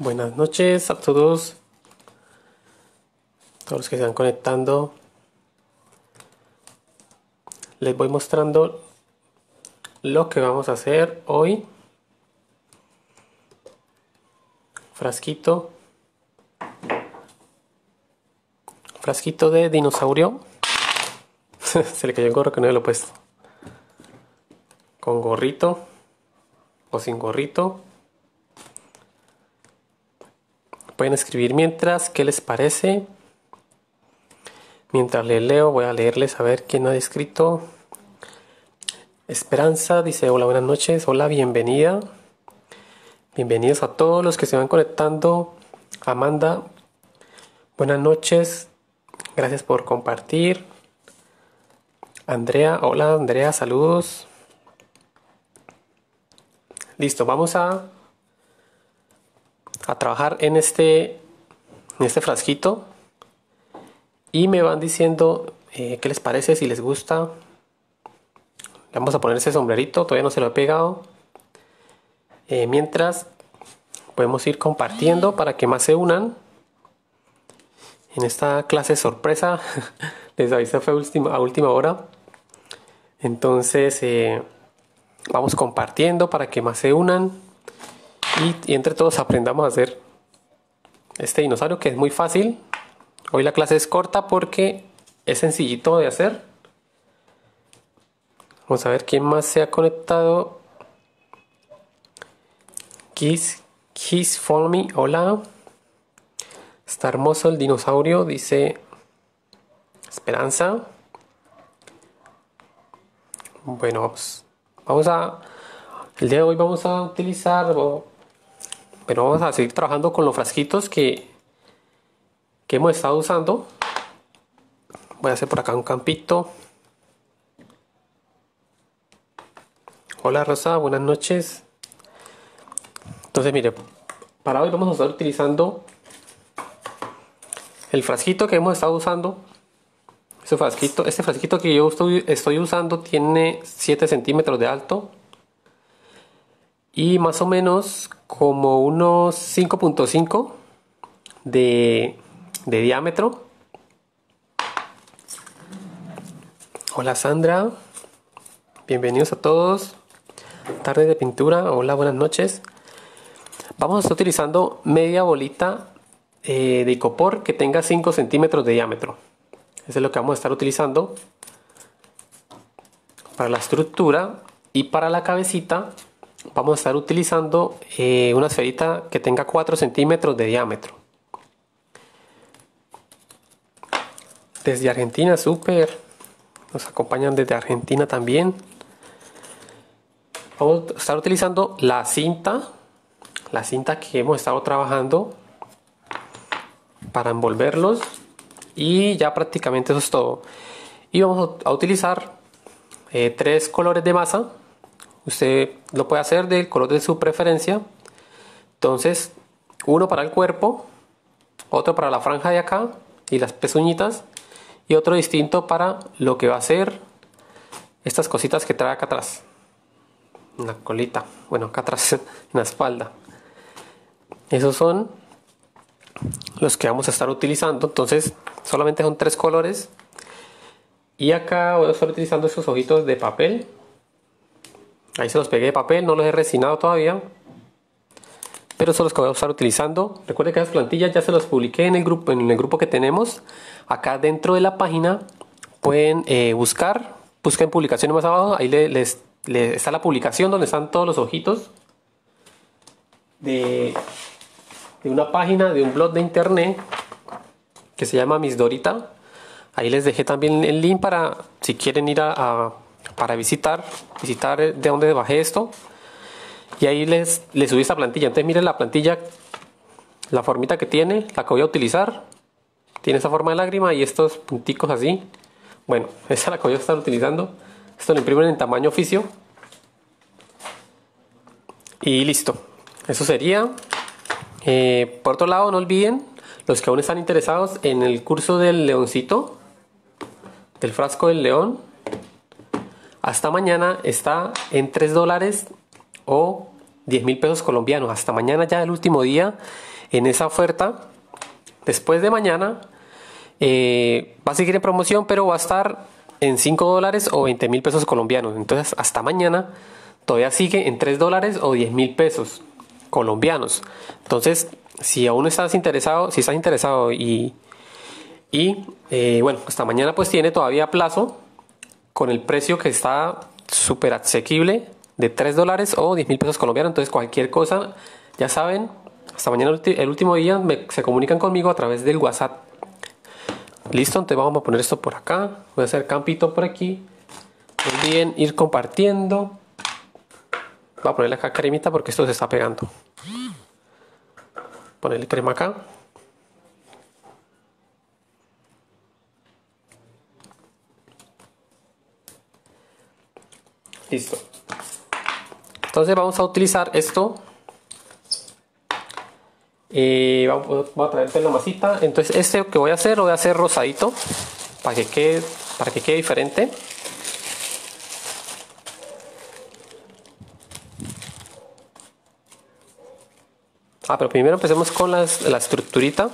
Buenas noches a todos los que se van conectando. Les voy mostrando lo que vamos a hacer hoy. Frasquito de dinosaurio. Se le cayó el gorro que no me lo he puesto. Con gorrito o sin gorrito. Pueden escribir mientras qué les parece. Mientras les leo, voy a leerles a ver quién ha escrito. Esperanza dice: hola, buenas noches. Hola, bienvenida. Bienvenidos a todos los que se van conectando. Amanda, buenas noches. Gracias por compartir. Andrea, hola Andrea, saludos. Listo, vamos a trabajar en este frasquito y me van diciendo qué les parece, si les gusta. Le vamos a poner ese sombrerito, todavía no se lo he pegado. Mientras podemos ir compartiendo para que más se unan en esta clase sorpresa. Les avisé, fue a última hora. Entonces vamos compartiendo para que más se unan y entre todos aprendamos a hacer este dinosaurio, que es muy fácil. Hoy la clase es corta porque es sencillito de hacer. Vamos a ver quién más se ha conectado. Kiss for me, hola. Está hermoso el dinosaurio, dice Esperanza. Bueno, el día de hoy vamos a utilizar, pero vamos a seguir trabajando con los frasquitos que hemos estado usando. Voy a hacer por acá un campito. Hola Rosa, buenas noches. Entonces mire, para hoy vamos a estar utilizando el frasquito que hemos estado usando. Este frasquito que yo estoy usando tiene 7 centímetros de alto y más o menos como unos 5.5 de diámetro. Hola Sandra, bienvenidos a todos. Tarde de pintura, hola, buenas noches. Vamos a estar utilizando media bolita de icopor que tenga 5 centímetros de diámetro. Eso es lo que vamos a estar utilizando para la estructura. Y para la cabecita vamos a estar utilizando una esferita que tenga 4 centímetros de diámetro. Desde Argentina, súper. Nos acompañan desde Argentina también. Vamos a estar utilizando la cinta que hemos estado trabajando para envolverlos. Y ya prácticamente eso es todo. Y vamos a utilizar 3 colores de masa. Usted lo puede hacer del color de su preferencia. Entonces, uno para el cuerpo, otro para la franja de acá y las pezuñitas, y otro distinto para lo que va a ser estas cositas que trae acá atrás, en la colita, bueno, acá atrás en la espalda. Esos son los que vamos a estar utilizando. Entonces solamente son 3 colores. Y acá voy a estar utilizando esos ojitos de papel. Ahí se los pegué de papel, no los he resinado todavía, pero son los que voy a estar utilizando. Recuerden que esas plantillas ya se los publiqué en el grupo que tenemos acá dentro de la página. Pueden busquen publicaciones más abajo, ahí les está la publicación donde están todos los ojitos de una página, de un blog de internet que se llama Miss Dorita. Ahí les dejé también el link para si quieren ir para visitar de dónde bajé esto. Y ahí les subí esta plantilla. Entonces miren la plantilla, la formita que tiene, la que voy a utilizar. Tiene esa forma de lágrima y estos punticos así. Bueno, esa es la que voy a estar utilizando. Esto lo imprimen en tamaño oficio. Y listo. Eso sería. Por otro lado, no olviden, los que aún están interesados en el curso del leoncito, del frasco del león, hasta mañana está en $3 o 10.000 pesos colombianos. Hasta mañana, ya el último día, en esa oferta, después de mañana, va a seguir en promoción, pero va a estar en $5 o 20.000 pesos colombianos. Entonces, hasta mañana todavía sigue en $3 o 10.000 pesos colombianos. Entonces, si aún estás interesado, bueno, hasta mañana pues tiene todavía plazo con el precio que está súper asequible de $3 o 10.000 pesos colombianos. Entonces, cualquier cosa, ya saben, hasta mañana el último día se comunican conmigo a través del WhatsApp. Listo, entonces vamos a poner esto por acá. Voy a hacer campito por aquí. No olviden ir compartiendo. Voy a ponerle acá cremita porque esto se está pegando. Ponerle crema acá. Listo. Entonces vamos a utilizar esto. Voy a traerte la masita. Entonces este que voy a hacer, lo voy a hacer rosadito para que quede diferente. Pero primero empecemos con la estructurita.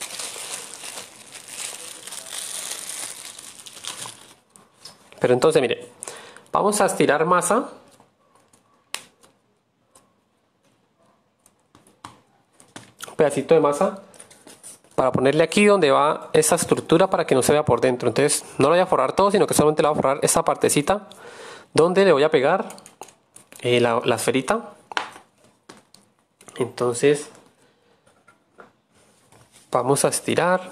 Pero entonces mire, vamos a estirar masa. Un pedacito de masa para ponerle aquí donde va esa estructura para que no se vea por dentro. Entonces no lo voy a forrar todo, sino que solamente le voy a forrar esta partecita donde le voy a pegar la esferita. Entonces vamos a estirar.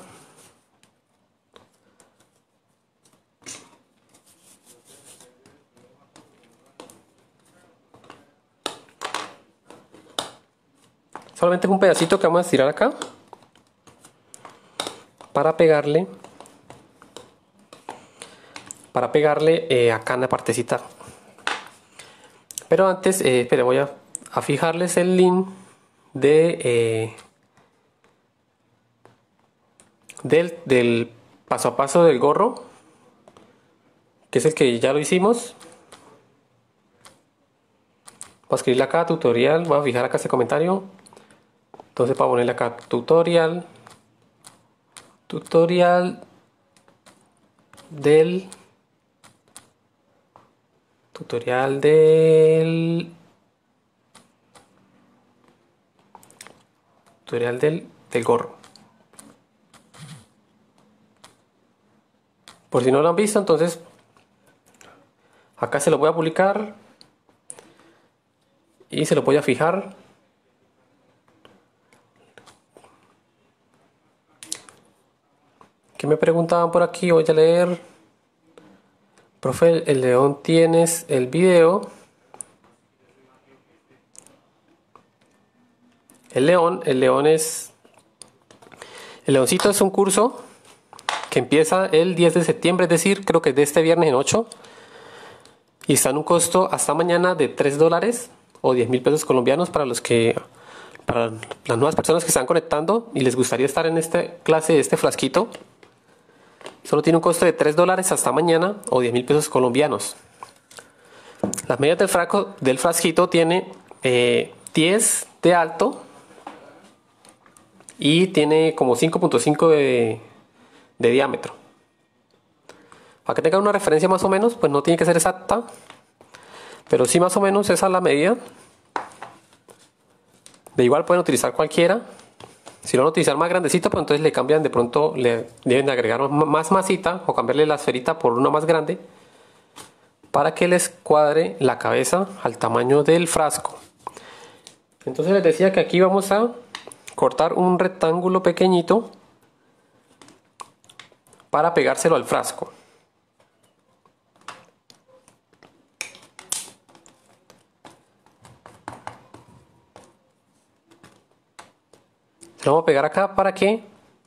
Solamente es un pedacito que vamos a estirar acá para pegarle acá en la partecita. Pero antes, voy a fijarles el link del paso a paso del gorro, que es el que ya lo hicimos. Voy a escribirle acá tutorial, voy a fijar acá ese comentario. Entonces para ponerle acá tutorial del gorro. Por si no lo han visto, entonces acá se lo voy a publicar y se lo voy a fijar. ¿Qué me preguntaban por aquí? Voy a leer. Profe, el león, ¿tienes el video? El leoncito es un curso que empieza el 10 de septiembre, es decir, creo que es de este viernes en 8. Y está en un costo hasta mañana de $3 o 10.000 pesos colombianos para las nuevas personas que están conectando y les gustaría estar en esta clase de este frasquito. Solo tiene un costo de $3 hasta mañana o 10.000 pesos colombianos. Las medidas del frasquito tiene 10 de alto y tiene como 5.5 de diámetro. Para que tengan una referencia más o menos, pues no tiene que ser exacta, pero sí más o menos esa es la medida. De igual pueden utilizar cualquiera. Si lo van a utilizar más grandecito, pues entonces le cambian, de pronto le deben de agregar más masita o cambiarle la esferita por una más grande para que les cuadre la cabeza al tamaño del frasco. Entonces les decía que aquí vamos a cortar un rectángulo pequeñito para pegárselo al frasco. Lo vamos a pegar acá para que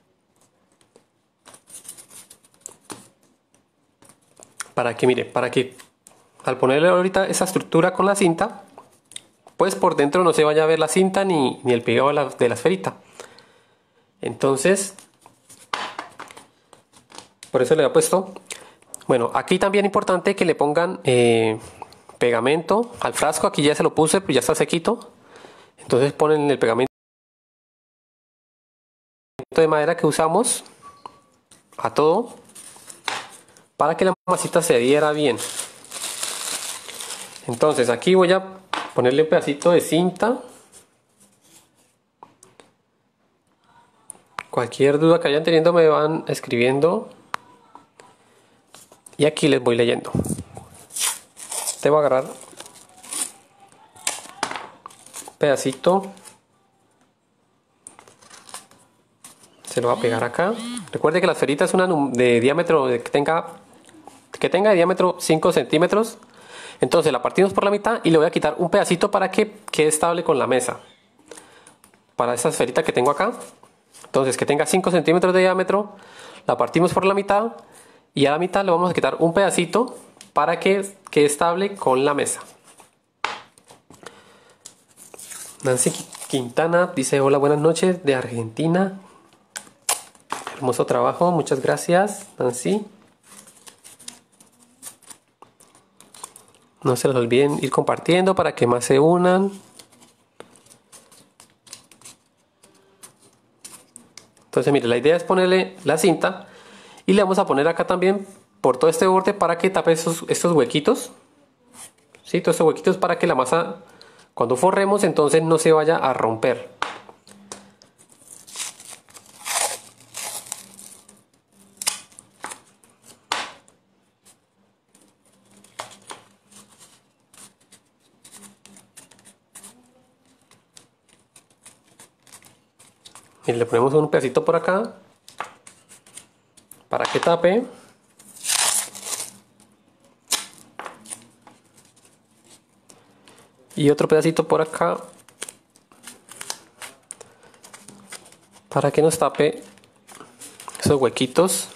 al ponerle ahorita esa estructura con la cinta, pues por dentro no se vaya a ver la cinta ni el pegado de la esferita. Entonces, por eso le he puesto. Bueno, aquí también importante que le pongan pegamento al frasco. Aquí ya se lo puse, pues ya está sequito. Entonces ponen el pegamento de madera que usamos a todo para que la masita se adhiera bien. Entonces aquí voy a ponerle un pedacito de cinta. Cualquier duda que vayan teniendo me van escribiendo y aquí les voy leyendo. Te voy a agarrar un pedacito, se lo va a pegar acá. Recuerde que la esferita es una de diámetro que tenga de diámetro 5 centímetros. Entonces la partimos por la mitad y le voy a quitar un pedacito para que quede estable con la mesa. Para esta esferita que tengo acá, entonces que tenga 5 centímetros de diámetro, la partimos por la mitad y a la mitad le vamos a quitar un pedacito para que quede estable con la mesa. Nancy Quintana dice: hola, buenas noches, de Argentina. Hermoso trabajo, muchas gracias, Nancy. No se les olviden ir compartiendo para que más se unan. Entonces, mire, la idea es ponerle la cinta y le vamos a poner acá también por todo este borde para que tape estos huequitos. ¿Sí? Todos estos huequitos para que la masa, cuando forremos, entonces no se vaya a romper. Y le ponemos un pedacito por acá para que tape. Y otro pedacito por acá para que nos tape esos huequitos.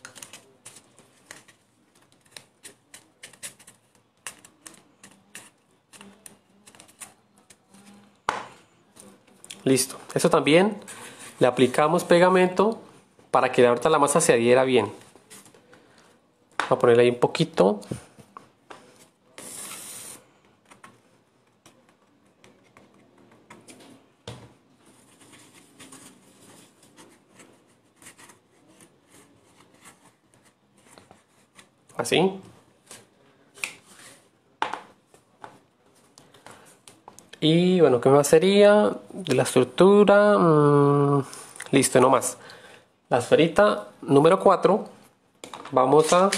Listo. Eso también le aplicamos pegamento para que ahorita la masa se adhiera bien. Voy a ponerle ahí un poquito. Así. Y bueno, ¿qué más sería de la estructura? Listo, no más. La esferita número 4. Vamos a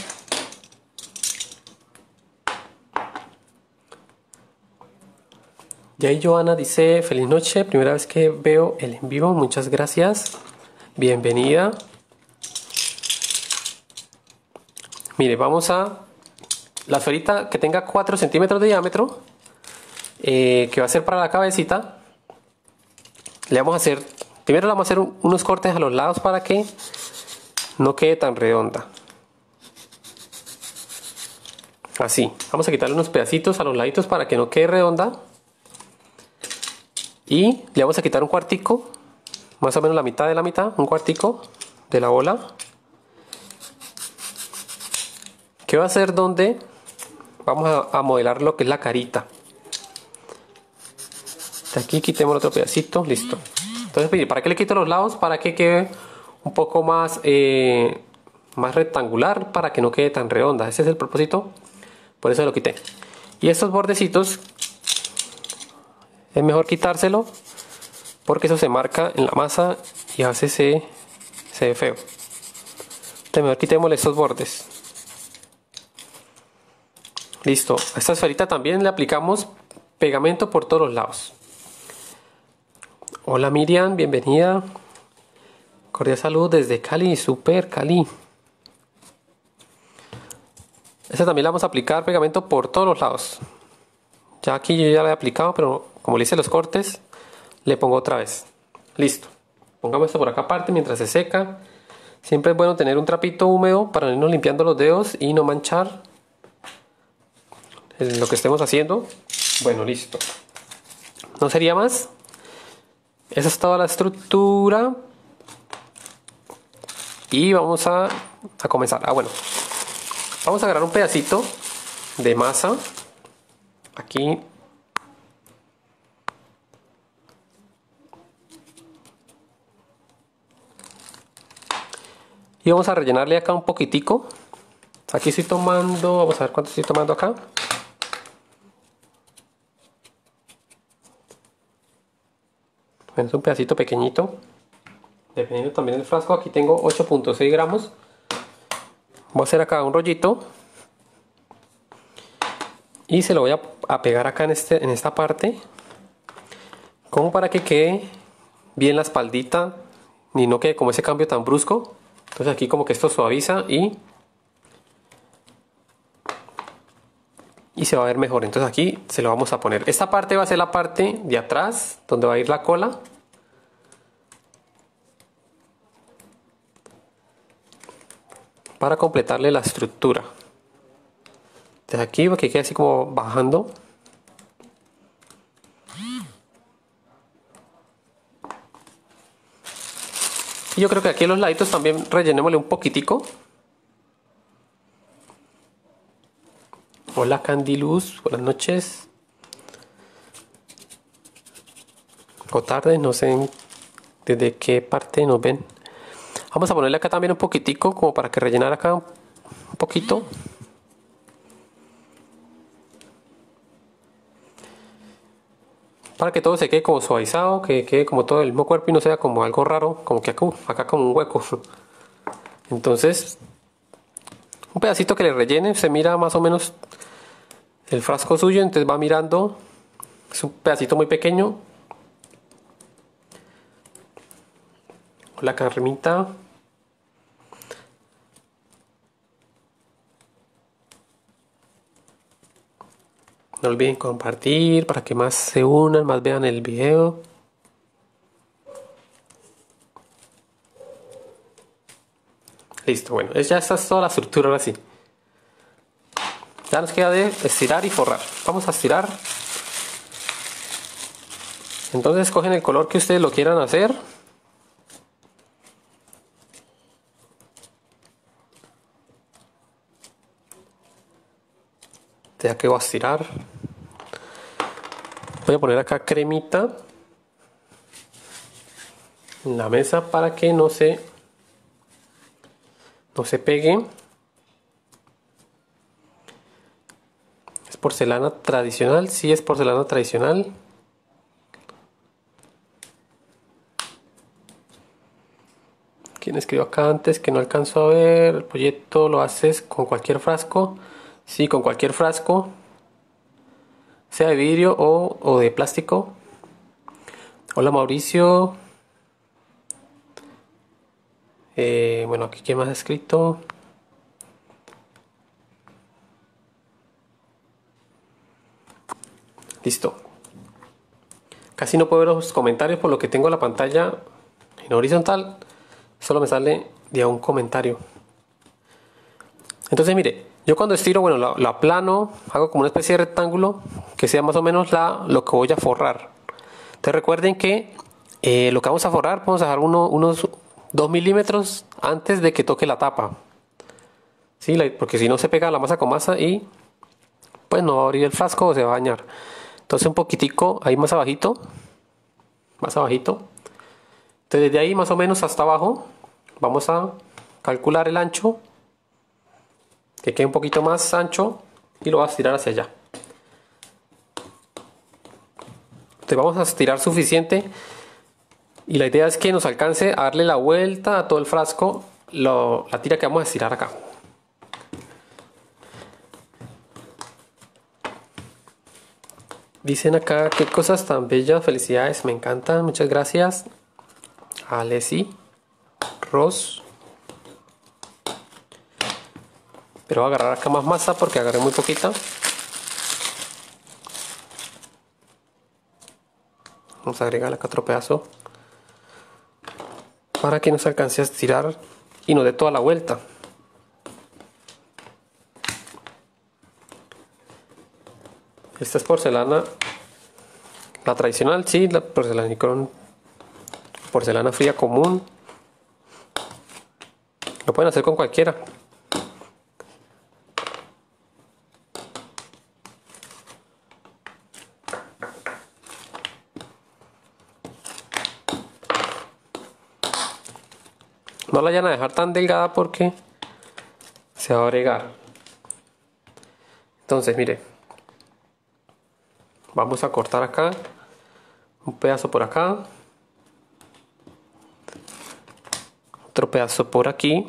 y ahí Joana dice: feliz noche, primera vez que veo el en vivo, muchas gracias, bienvenida. Mire, vamos a la esferita que tenga 4 centímetros de diámetro, que va a ser para la cabecita. Le vamos a hacer, primero le vamos a hacer unos cortes a los lados para que no quede tan redonda. Así, vamos a quitarle unos pedacitos a los laditos para que no quede redonda. Y le vamos a quitar un cuartico, más o menos la mitad de la mitad, un cuartico de la bola, que va a ser donde vamos a modelar lo que es la carita. De aquí quitemos otro pedacito, listo. Entonces, ¿para qué le quito los lados? Para que quede un poco más, más rectangular, para que no quede tan redonda. Ese es el propósito, por eso lo quité. Y estos bordecitos es mejor quitárselo porque eso se marca en la masa y a veces se ve feo. Entonces mejor quitémosle estos bordes. Listo. A esta esferita también le aplicamos pegamento por todos los lados. Hola Miriam, bienvenida. Cordial salud desde Cali, super Cali. Esta también le vamos a aplicar pegamento por todos los lados. Ya aquí yo ya lo he aplicado, pero como le hice los cortes, le pongo otra vez. Listo. Pongamos esto por acá aparte mientras se seca. Siempre es bueno tener un trapito húmedo para irnos limpiando los dedos y no manchar lo que estemos haciendo. Bueno, listo. No sería más. Esa es toda la estructura. Y vamos a comenzar. Bueno. Vamos a agarrar un pedacito de masa. Aquí. Y vamos a rellenarle acá un poquitico. Aquí estoy tomando, vamos a ver cuánto estoy tomando acá. Bueno, es un pedacito pequeñito. Dependiendo también del frasco, aquí tengo 8.6 gramos. Voy a hacer acá un rollito. Y se lo voy a pegar acá en esta parte. Como para que quede bien la espaldita. Y no quede como ese cambio tan brusco. Entonces aquí como que esto suaviza y se va a ver mejor. Entonces aquí se lo vamos a poner. Esta parte va a ser la parte de atrás, donde va a ir la cola. Para completarle la estructura. Desde aquí, porque quede así como bajando. Y yo creo que aquí en los laditos también rellenémosle un poquitico. Hola Candy Luz, buenas noches. O tarde, no sé desde qué parte nos ven. Vamos a ponerle acá también un poquitico, como para que rellenar acá un poquito. Para que todo se quede como suavizado, que quede como todo el mismo cuerpo y no sea como algo raro, como que acá como un hueco. Entonces, un pedacito que le rellene, se mira más o menos el frasco suyo, entonces va mirando. Es un pedacito muy pequeño. Hola Carmita. No olviden compartir para que más se unan, más vean el video. Listo, bueno, ya está toda la estructura ahora sí. Ya nos queda de estirar y forrar. Vamos a estirar. Entonces escogen el color que ustedes lo quieran hacer. Ya que voy a estirar. Voy a poner acá cremita en la mesa para que no se pegue. Es porcelana tradicional, sí es porcelana tradicional. ¿Quién escribió acá antes que no alcanzó a ver? El proyecto lo haces con cualquier frasco. Sí, con cualquier frasco. Sea de vidrio o de plástico. Hola Mauricio. Bueno, aquí quién más ha escrito. Listo. Casi no puedo ver los comentarios por lo que tengo la pantalla en horizontal. Solo me sale de un comentario. Entonces mire, yo cuando estiro, bueno, lo aplano, hago como una especie de rectángulo que sea más o menos lo que voy a forrar. Entonces recuerden que lo que vamos a forrar, vamos a dejar unos 2 milímetros antes de que toque la tapa. ¿Sí? Porque si no se pega la masa con masa y pues no va a abrir el frasco o se va a dañar. Entonces un poquitico ahí más abajito. Más abajito. Entonces desde ahí más o menos hasta abajo vamos a calcular el ancho. Que quede un poquito más ancho y lo vas a estirar hacia allá. Entonces vamos a estirar suficiente y la idea es que nos alcance a darle la vuelta a todo el frasco, la tira que vamos a estirar acá. Dicen acá qué cosas tan bellas, felicidades, me encantan, muchas gracias. Alessi, Ros. Pero voy a agarrar acá más masa porque agarré muy poquita. Vamos a agregar acá otro pedazo para que nos alcance a estirar y nos dé toda la vuelta. Esta es porcelana, la tradicional, sí, la porcelanicrón, porcelana fría común. Lo pueden hacer con cualquiera. No la vayan a dejar tan delgada porque se va a bregar. Entonces, mire, vamos a cortar acá un pedazo por acá, otro pedazo por aquí,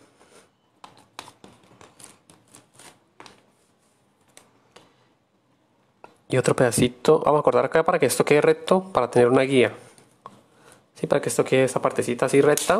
y otro pedacito. Vamos a cortar acá para que esto quede recto, para tener una guía. Sí, para que esto quede esa partecita así recta.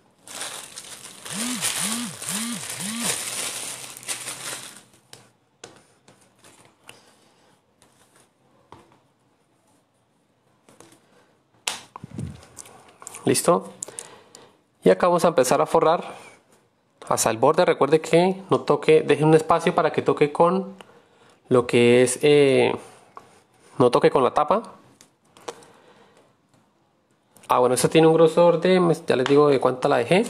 Listo. Y acá vamos a empezar a forrar hasta el borde. Recuerde que no toque, deje un espacio para que toque con lo que es, no toque con la tapa. Bueno, esto tiene un grosor de, ya les digo de cuánta la dejé,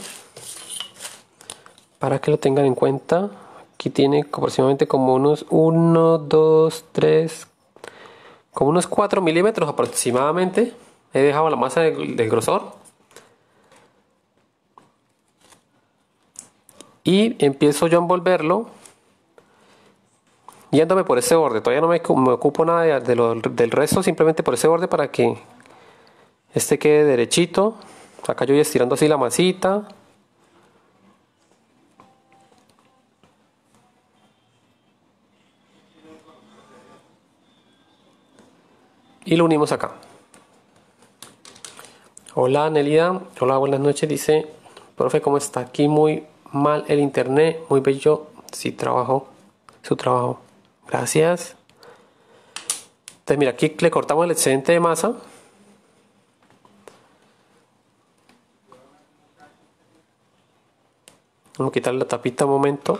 para que lo tengan en cuenta. Aquí tiene aproximadamente como unos 1, 2, 3, como unos 4 milímetros aproximadamente. He dejado la masa del grosor. Y empiezo yo a envolverlo yéndome por ese borde. Todavía no me ocupo nada del resto, simplemente por ese borde para que este quede derechito. Acá yo voy estirando así la masita. Y lo unimos acá. Hola Nelida, hola, buenas noches. Dice, profe, ¿cómo está? Aquí muy mal el internet, muy bello. Sí, trabajo, su trabajo. Gracias. Entonces mira, aquí le cortamos el excedente de masa. Vamos a quitarle la tapita un momento.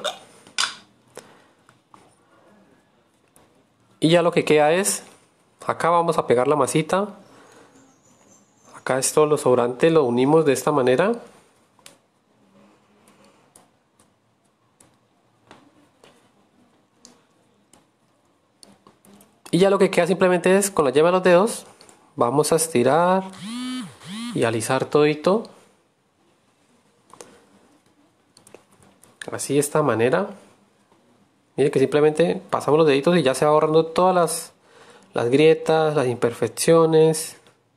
Y ya lo que queda es, acá vamos a pegar la masita. Acá esto, lo sobrante lo unimos de esta manera. Y ya lo que queda simplemente es, con la yema de los dedos, vamos a estirar y alisar todito. Así de esta manera. Mire que simplemente pasamos los deditos y ya se va ahorrando todas las grietas, las imperfecciones.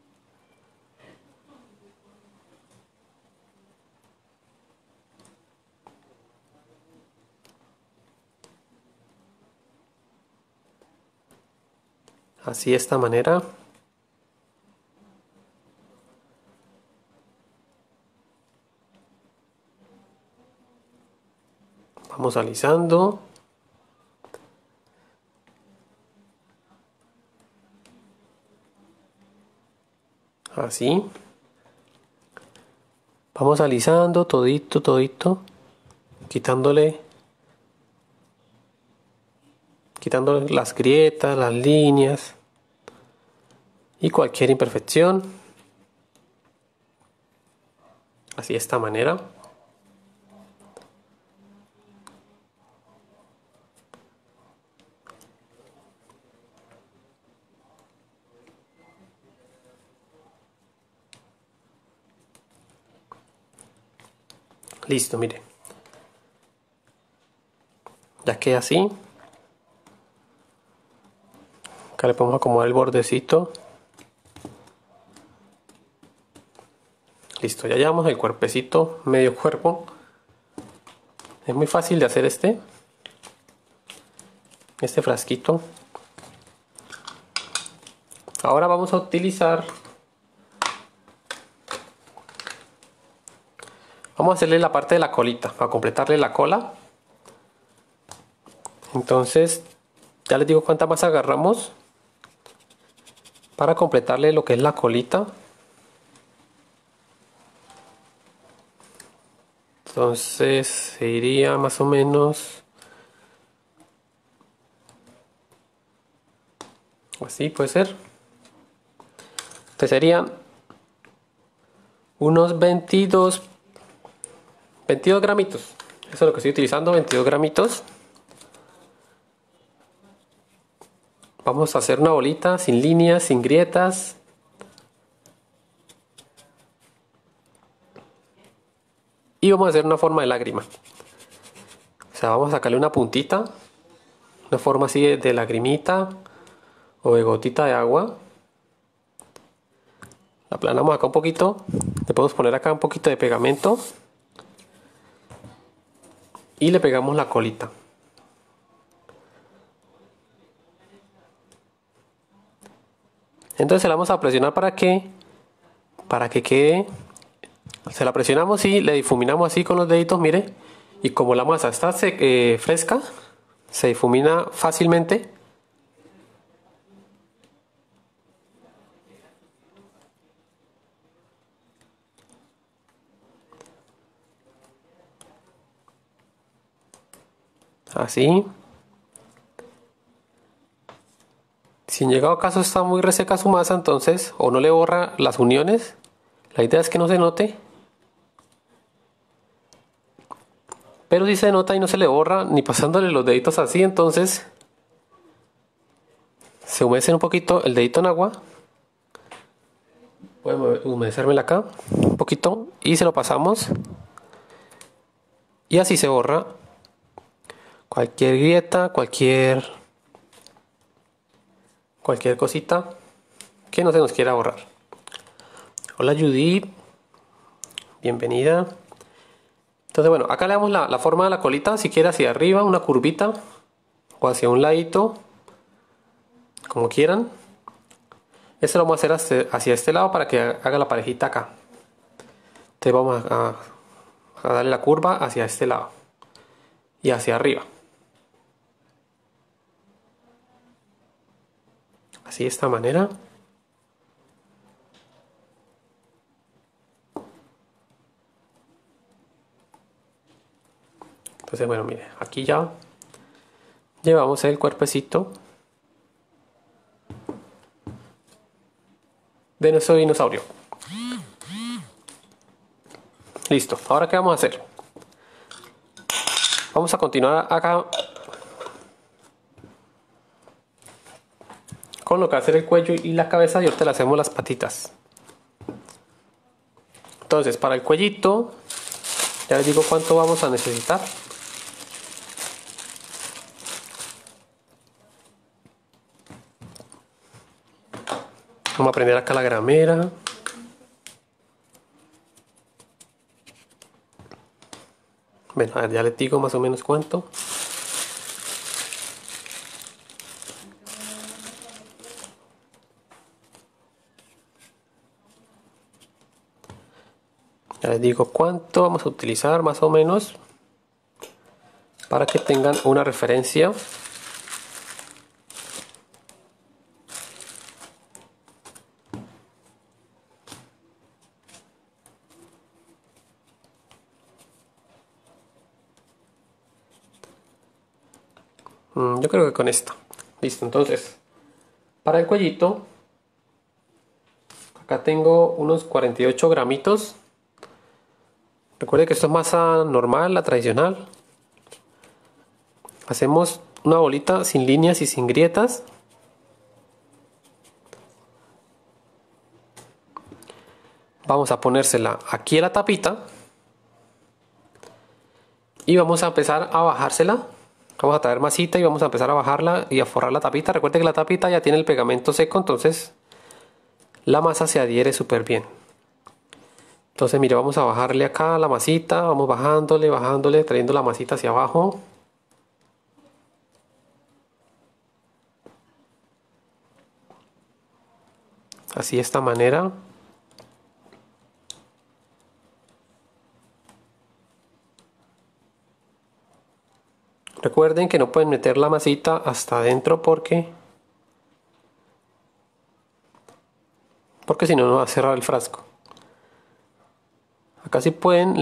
Así de esta manera. Vamos alisando. Así. Vamos alisando todito, todito. Quitándole las grietas, las líneas y cualquier imperfección. Así de esta manera. Listo, mire. Ya queda así. Acá le podemos acomodar el bordecito. Listo, ya llevamos el cuerpecito, medio cuerpo. Es muy fácil de hacer este frasquito. Ahora vamos a utilizar, vamos a hacerle la parte de la colita, para completarle la cola. Entonces, ya les digo cuánta más agarramos para completarle lo que es la colita. Entonces, sería más o menos así, puede ser. Entonces serían unos 22 gramitos. Eso es lo que estoy utilizando, 22 gramitos. Vamos a hacer una bolita sin líneas, sin grietas. y vamos a hacer una forma de lágrima. O sea, vamos a sacarle una puntita, una forma así de lagrimita o de gotita de agua. La aplanamos acá un poquito, le podemos poner acá un poquito de pegamento y le pegamos la colita. Entonces la vamos a presionar para que quede. Se la presionamos y le difuminamos así con los deditos, mire. Y como la masa está fresca, se difumina fácilmente. Así. Si en llegado caso está muy reseca su masa, entonces, o no le borra las uniones, la idea es que no se note. Pero si se nota y no se le borra, ni pasándole los deditos así, entonces se humedece un poquito el dedito en agua. Voy a humedecérmela acá un poquito y se lo pasamos. Y así se borra cualquier grieta, cualquier cosita que no se nos quiera borrar. Hola Judith, bienvenida. Entonces bueno, acá le damos la forma de la colita, si quiere hacia arriba, una curvita o hacia un ladito, como quieran. Esto lo vamos a hacer hacia este lado para que haga la parejita acá. Entonces vamos a darle la curva hacia este lado y hacia arriba. Así de esta manera. Entonces bueno, mire, aquí ya llevamos el cuerpecito de nuestro dinosaurio. Listo, ahora ¿qué vamos a hacer? Vamos a continuar acá con lo que va a ser el cuello y la cabeza, y ahorita le hacemos las patitas. Entonces para el cuellito, ya les digo cuánto vamos a necesitar. Vamos a prender acá la gramera. Bueno, a ver, ya les digo más o menos cuánto. Ya les digo cuánto vamos a utilizar más o menos para que tengan una referencia. Yo creo que con esta. Listo, entonces para el cuellito acá tengo unos 48 gramitos. Recuerde que esto es masa normal, la tradicional. Hacemos una bolita sin líneas y sin grietas. Vamos a ponérsela aquí a la tapita y vamos a empezar a bajársela. Vamos a traer masita y vamos a empezar a bajarla y a forrar la tapita. Recuerde que la tapita ya tiene el pegamento seco, entonces la masa se adhiere súper bien. Entonces mire, vamos a bajarle acá la masita, vamos bajándole, bajándole, trayendo la masita hacia abajo. Así de esta manera. Recuerden que no pueden meter la masita hasta adentro porque si no, no va a cerrar el frasco. Acá sí pueden,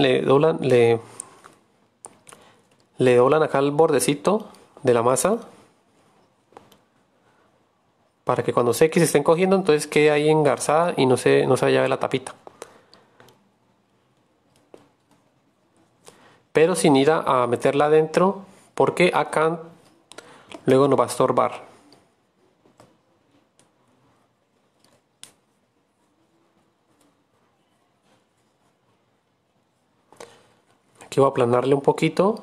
le doblan acá el bordecito de la masa para que cuando seque se estén cogiendo, entonces quede ahí engarzada y no se vaya a ver la tapita. Pero sin ir a meterla adentro porque acá luego nos va a estorbar. Aquí voy a aplanarle un poquito.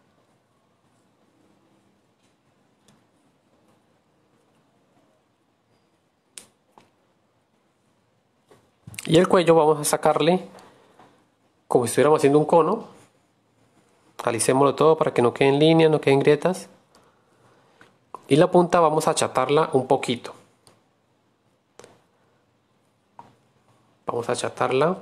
Y el cuello vamos a sacarle como si estuviéramos haciendo un cono. Alicémoslo todo para que no queden líneas, no queden grietas. Y la punta vamos a achatarla un poquito. Vamos a achatarla.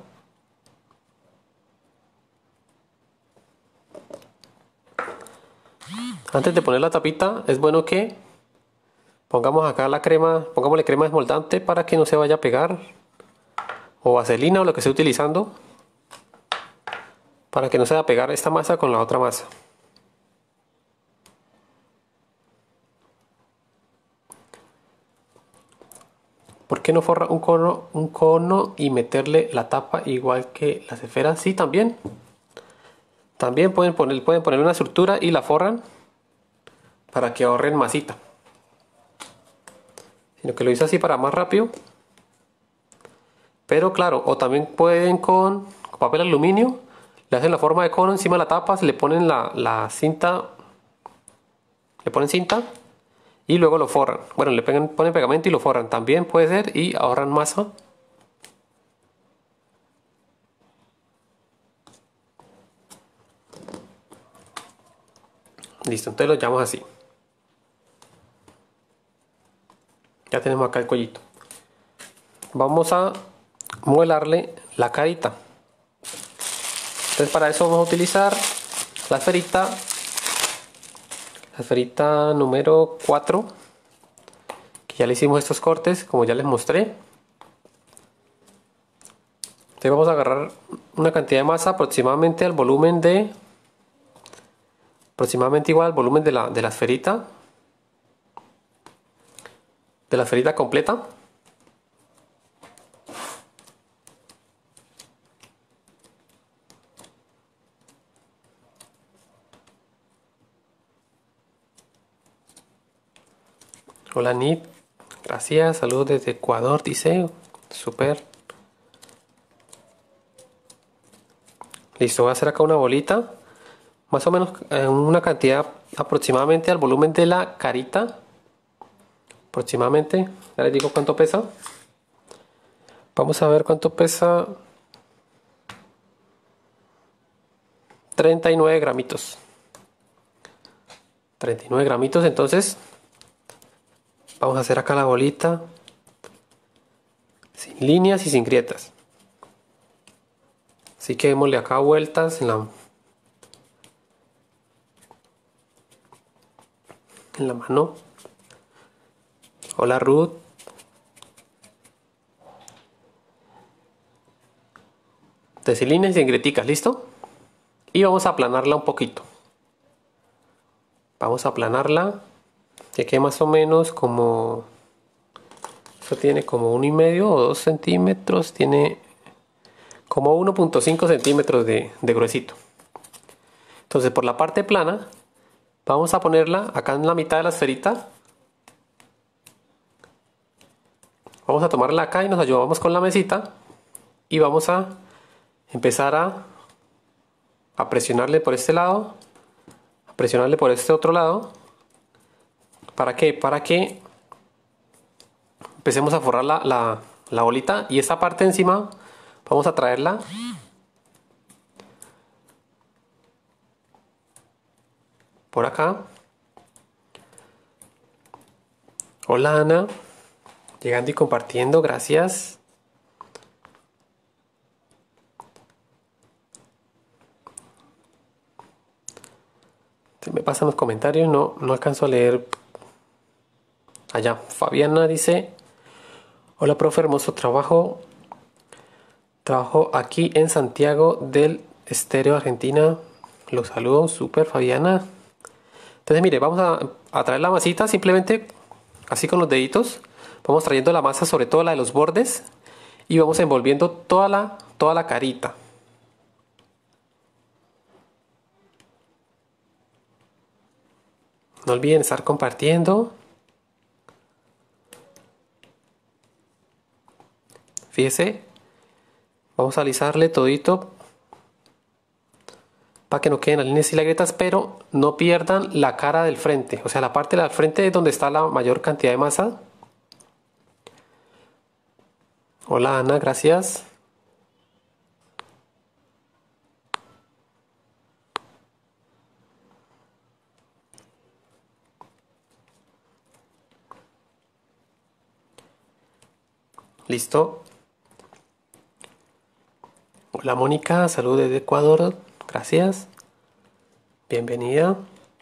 Antes de poner la tapita es bueno que pongamos acá la crema, pongámosle crema esmoltante para que no se vaya a pegar, o vaselina o lo que esté utilizando, para que no se vaya a pegar esta masa con la otra masa. ¿Por qué no forra un cono y meterle la tapa igual que las esferas? Sí, también. También pueden poner una estructura y la forran para que ahorren masita. Sino que lo hice así para más rápido. Pero claro, o también pueden con papel aluminio, le hacen la forma de cono encima de la tapa, se le ponen la cinta, le ponen cinta y luego lo forran. Bueno, ponen pegamento y lo forran. También puede ser y ahorran masa. Listo, entonces lo llamamos así. Ya tenemos acá el cuellito. Vamos a modelarle la carita. Entonces para eso vamos a utilizar la esferita número 4, que ya le hicimos estos cortes como ya les mostré. Entonces vamos a agarrar una cantidad de masa aproximadamente al volumen de aproximadamente igual al volumen de la esferita completa. Hola Nip, gracias, saludos desde Ecuador, dice, super. Listo, voy a hacer acá una bolita, más o menos una cantidad aproximadamente al volumen de la carita, aproximadamente, ya les digo cuánto pesa. Vamos a ver cuánto pesa. 39 gramitos. 39 gramitos, entonces vamos a hacer acá la bolita sin líneas y sin grietas. Así que démosle acá vueltas en la mano. Hola Ruth. De sin líneas y sin grieticas, ¿listo? Y vamos a aplanarla un poquito. Vamos a aplanarla. Que quede más o menos como... Esto tiene como 1,5 o 2 centímetros. Tiene como 1,5 centímetros de gruesito. Entonces por la parte plana vamos a ponerla acá en la mitad de la esferita. Vamos a tomarla acá y nos ayudamos con la mesita. Y vamos a empezar a presionarle por este lado. A presionarle por este otro lado. ¿Para qué? Para que empecemos a forrar la bolita. Y esta parte de encima vamos a traerla por acá. Hola Ana, llegando y compartiendo, gracias. Se me pasan los comentarios, no alcanzo a leer. Allá, Fabiana dice: hola profe, hermoso trabajo. Trabajo aquí en Santiago del Estero, Argentina. Los saludo, super Fabiana. Entonces mire, vamos a traer la masita simplemente así con los deditos. Vamos trayendo la masa, sobre todo la de los bordes, y vamos envolviendo toda la carita. No olviden estar compartiendo. Fíjese, vamos a alisarle todito para que no queden las líneas y las grietas, pero no pierdan la cara del frente. O sea, la parte del frente es donde está la mayor cantidad de masa. Hola Ana, gracias. Listo. Hola Mónica, saludos desde Ecuador. Gracias. Bienvenida.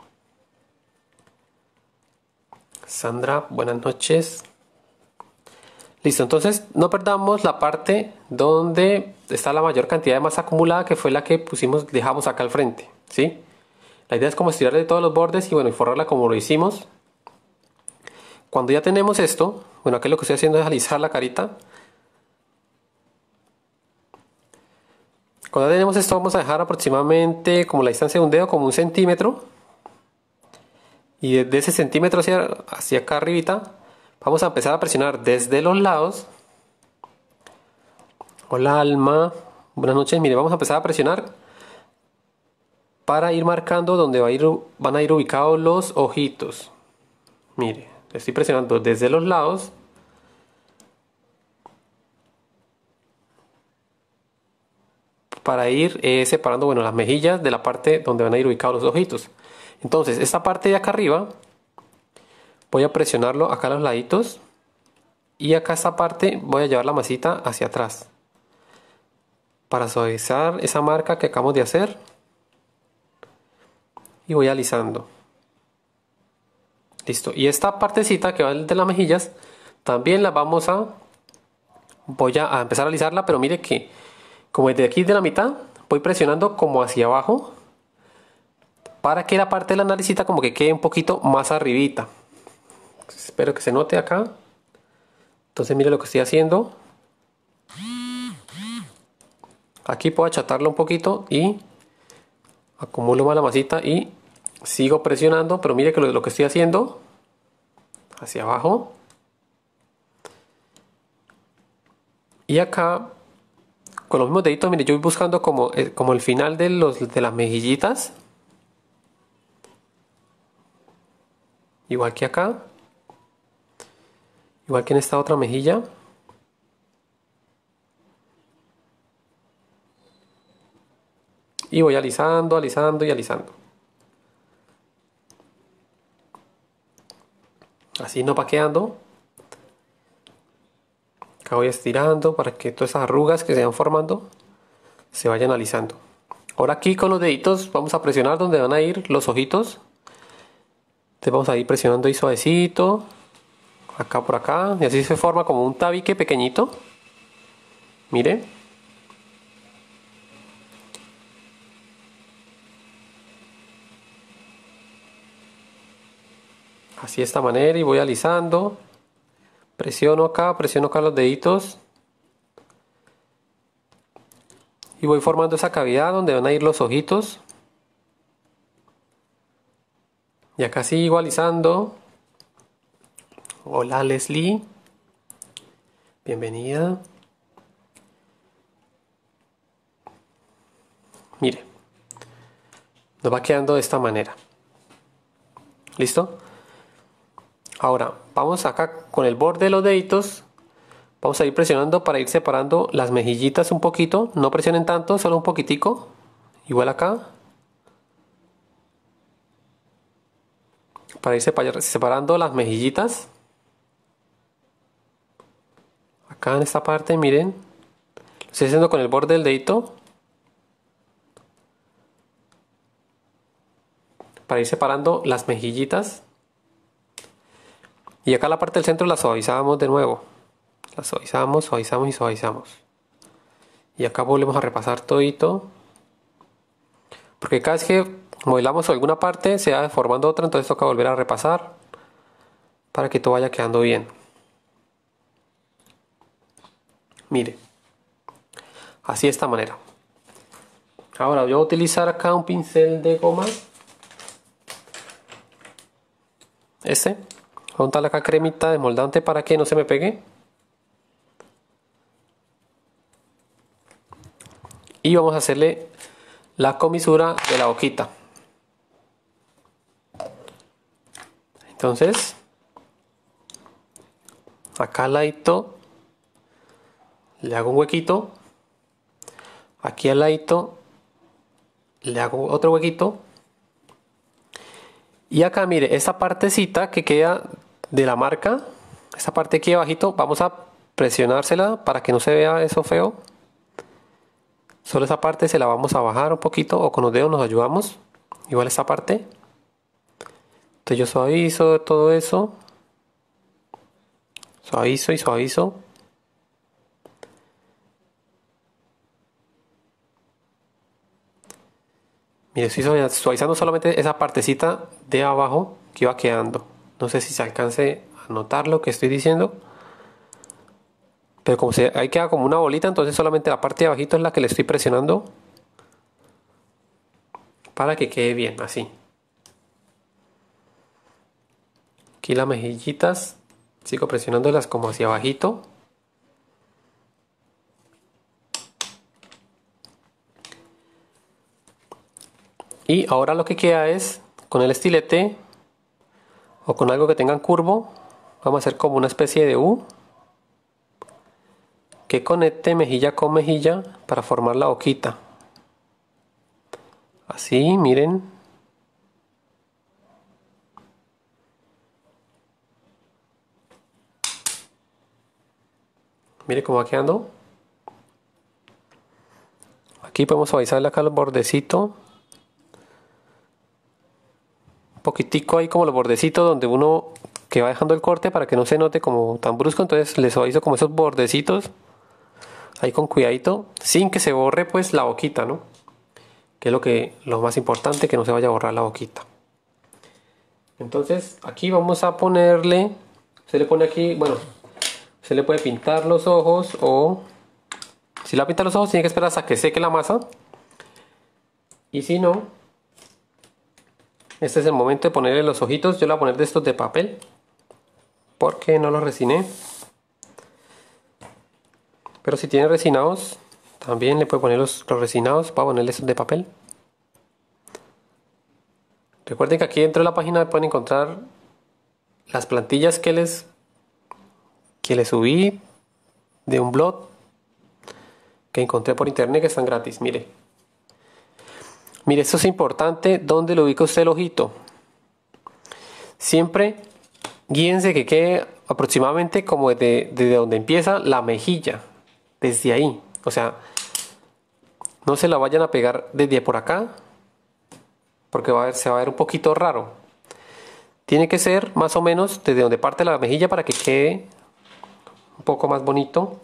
Sandra, buenas noches. Listo, entonces no perdamos la parte donde está la mayor cantidad de masa acumulada, que fue la que dejamos acá al frente, ¿sí? La idea es como estirarle todos los bordes y bueno, y forrarla como lo hicimos. Cuando ya tenemos esto, bueno, aquí lo que estoy haciendo es alisar la carita. Cuando ya tenemos esto, vamos a dejar aproximadamente como la distancia de un dedo, como 1 centímetro. Y desde ese centímetro hacia acá arribita, vamos a empezar a presionar desde los lados. Hola Alma, buenas noches. Mire, vamos a empezar a presionar para ir marcando donde van a ir ubicados los ojitos. Mire, estoy presionando desde los lados para ir separando, bueno, las mejillas de la parte donde van a ir ubicados los ojitos. Entonces, esta parte de acá arriba voy a presionarlo acá a los laditos y acá esta parte voy a llevar la masita hacia atrás para suavizar esa marca que acabamos de hacer y voy alisando. Listo, y esta partecita que va de las mejillas también la voy a empezar a alisarla, pero mire que como desde aquí de la mitad voy presionando como hacia abajo para que la parte de la naricita como que quede un poquito más arribita. Espero que se note acá. Entonces mire lo que estoy haciendo. Aquí puedo achatarlo un poquito y acumulo más la masita y sigo presionando, pero mire que lo que estoy haciendo hacia abajo. Y acá con los mismos deditos, mire, yo voy buscando como el final de las mejillitas. Igual que acá. Igual que en esta otra mejilla. Y voy alisando, alisando y alisando. Así no va quedando. Acá voy estirando para que todas esas arrugas que se van formando se vayan alisando. Ahora aquí con los deditos vamos a presionar donde van a ir los ojitos. Entonces vamos a ir presionando ahí suavecito. Acá por acá. Y así se forma como un tabique pequeñito. Mire. Así de esta manera y voy alisando. Presiono acá los deditos. Y voy formando esa cavidad donde van a ir los ojitos. Y acá sigo alisando. Hola Leslie. Bienvenida. Mire. Nos va quedando de esta manera. ¿Listo? Ahora, vamos acá con el borde de los deditos. Vamos a ir presionando para ir separando las mejillitas un poquito. No presionen tanto, solo un poquitico. Igual acá. Para ir separando las mejillitas. Acá en esta parte, miren. Lo estoy haciendo con el borde del dedito. Para ir separando las mejillitas. Y acá la parte del centro la suavizamos de nuevo. La suavizamos, suavizamos y suavizamos. Y acá volvemos a repasar todito. Porque cada vez que modelamos alguna parte se va deformando otra, entonces toca volver a repasar para que todo vaya quedando bien. Mire. Así de esta manera. Ahora voy a utilizar acá un pincel de goma. Voy a untarle acá cremita desmoldante para que no se me pegue. Y vamos a hacerle la comisura de la boquita. Entonces, acá al ladito le hago un huequito. Aquí al ladito le hago otro huequito. Y acá mire, esta partecita que queda de la marca, esta parte aquí abajito, vamos a presionársela para que no se vea eso feo. Solo esa parte se la vamos a bajar un poquito o con los dedos nos ayudamos. Igual esta parte. Entonces yo suavizo todo eso. Suavizo y suavizo. Mire, estoy suavizando solamente esa partecita de abajo que iba quedando. No sé si se alcance a notar lo que estoy diciendo. Pero como ahí queda como una bolita, entonces solamente la parte de abajito es la que le estoy presionando. Para que quede bien, así. Aquí las mejillitas. Sigo presionándolas como hacia abajito. Y ahora lo que queda es, con el estilete o con algo que tengan curvo, vamos a hacer como una especie de U que conecte mejilla con mejilla para formar la boquita. Así, miren. Mire cómo va quedando. Aquí podemos suavizarle acá los bordecitos. Un poquitico ahí como los bordecitos donde uno que va dejando el corte para que no se note como tan brusco. Entonces le suavizo como esos bordecitos. Ahí con cuidadito. Sin que se borre pues la boquita, ¿no? Que es lo más importante, que no se vaya a borrar la boquita. Entonces aquí vamos a ponerle. Se le pone aquí, bueno, se le puede pintar los ojos o si le va a pintar los ojos tiene que esperar hasta que seque la masa. Y si no, este es el momento de ponerle los ojitos. Yo le voy a poner de estos de papel porque no los resiné. Pero si tiene resinados, también le puede poner los resinados para ponerle estos de papel. Recuerden que aquí dentro de la página pueden encontrar las plantillas que les subí de un blog que encontré por internet que están gratis. Mire, esto es importante. ¿Dónde lo ubica usted el ojito? Siempre guíense que quede aproximadamente como desde donde empieza la mejilla, desde ahí. O sea, no se la vayan a pegar desde por acá porque se va a ver un poquito raro. Tiene que ser más o menos desde donde parte la mejilla para que quede un poco más bonito.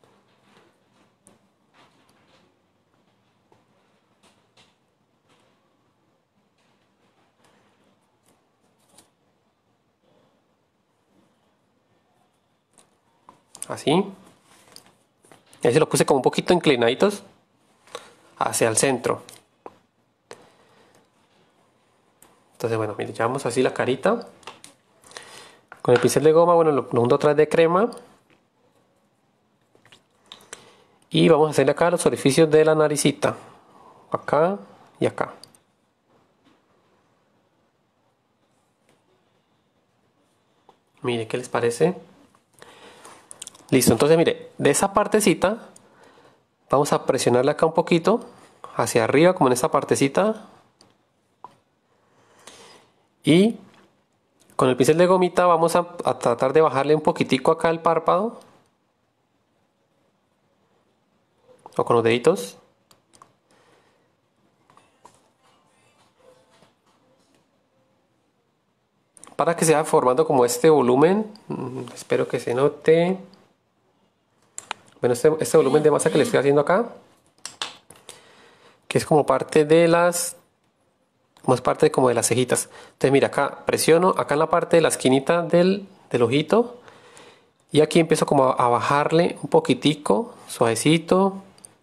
Así. Ahí se los puse como un poquito inclinaditos hacia el centro. Entonces, bueno, mire, llevamos así la carita. Con el pincel de goma, bueno, lo hundo atrás de crema. Y vamos a hacerle acá los orificios de la naricita. Acá y acá. Mire, ¿qué les parece? Listo, entonces mire, de esa partecita vamos a presionarle acá un poquito hacia arriba, como en esta partecita. Y con el pincel de gomita vamos a tratar de bajarle un poquitico acá el párpado. O con los deditos. Para que se vaya formando como este volumen. Espero que se note. Bueno, este volumen de masa que le estoy haciendo acá. Que es como parte de como parte como de las cejitas. Entonces mira, acá presiono, acá en la parte de la esquinita del ojito. Y aquí empiezo como a bajarle un poquitico, suavecito.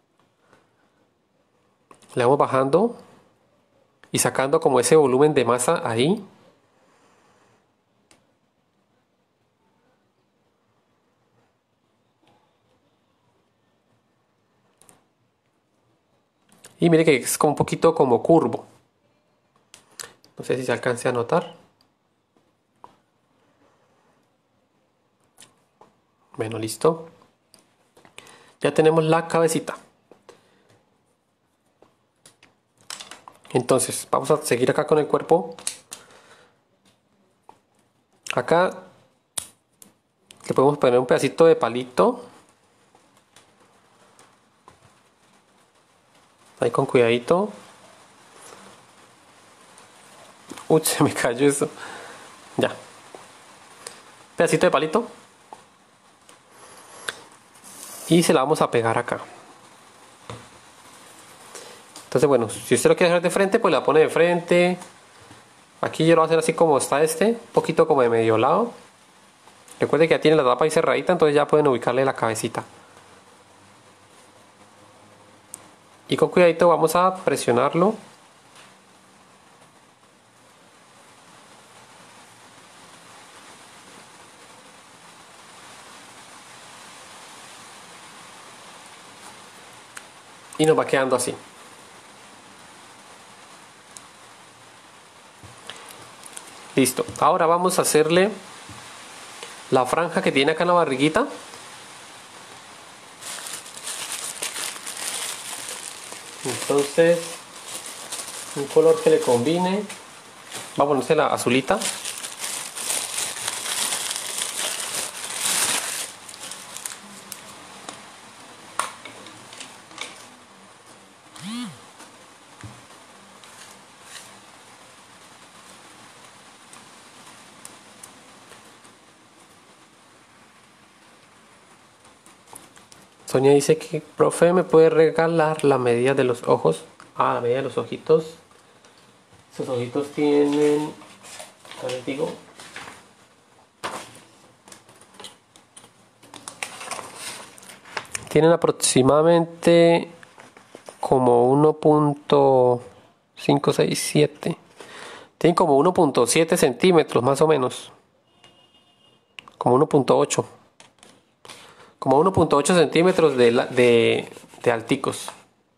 Le vamos bajando y sacando como ese volumen de masa ahí. Y mire que es como un poquito como curvo. No sé si se alcance a notar. Bueno, listo. Ya tenemos la cabecita. Entonces, vamos a seguir acá con el cuerpo. Acá le podemos poner un pedacito de palito. Ahí con cuidadito. Uy, se me cayó eso. Ya. Pedacito de palito. Y se la vamos a pegar acá. Entonces, bueno, si usted lo quiere hacer de frente, pues la pone de frente. Aquí yo lo voy a hacer así como está un poquito como de medio lado. Recuerde que ya tiene la tapa ahí cerradita, entonces ya pueden ubicarle la cabecita. Y con cuidadito vamos a presionarlo. Y nos va quedando así. Listo. Ahora vamos a hacerle la franja que tiene acá en la barriguita. Entonces, un color que le combine. Va a ponerse la azulita. Sonia dice que, profe, ¿me puede regalar la medida de los ojos? Ah, la medida de los ojitos. Esos ojitos tienen, ya les digo, tienen aproximadamente como 1.567. Tienen como 1.7 centímetros más o menos. Como 1.8. Como 1.8 centímetros de alticos.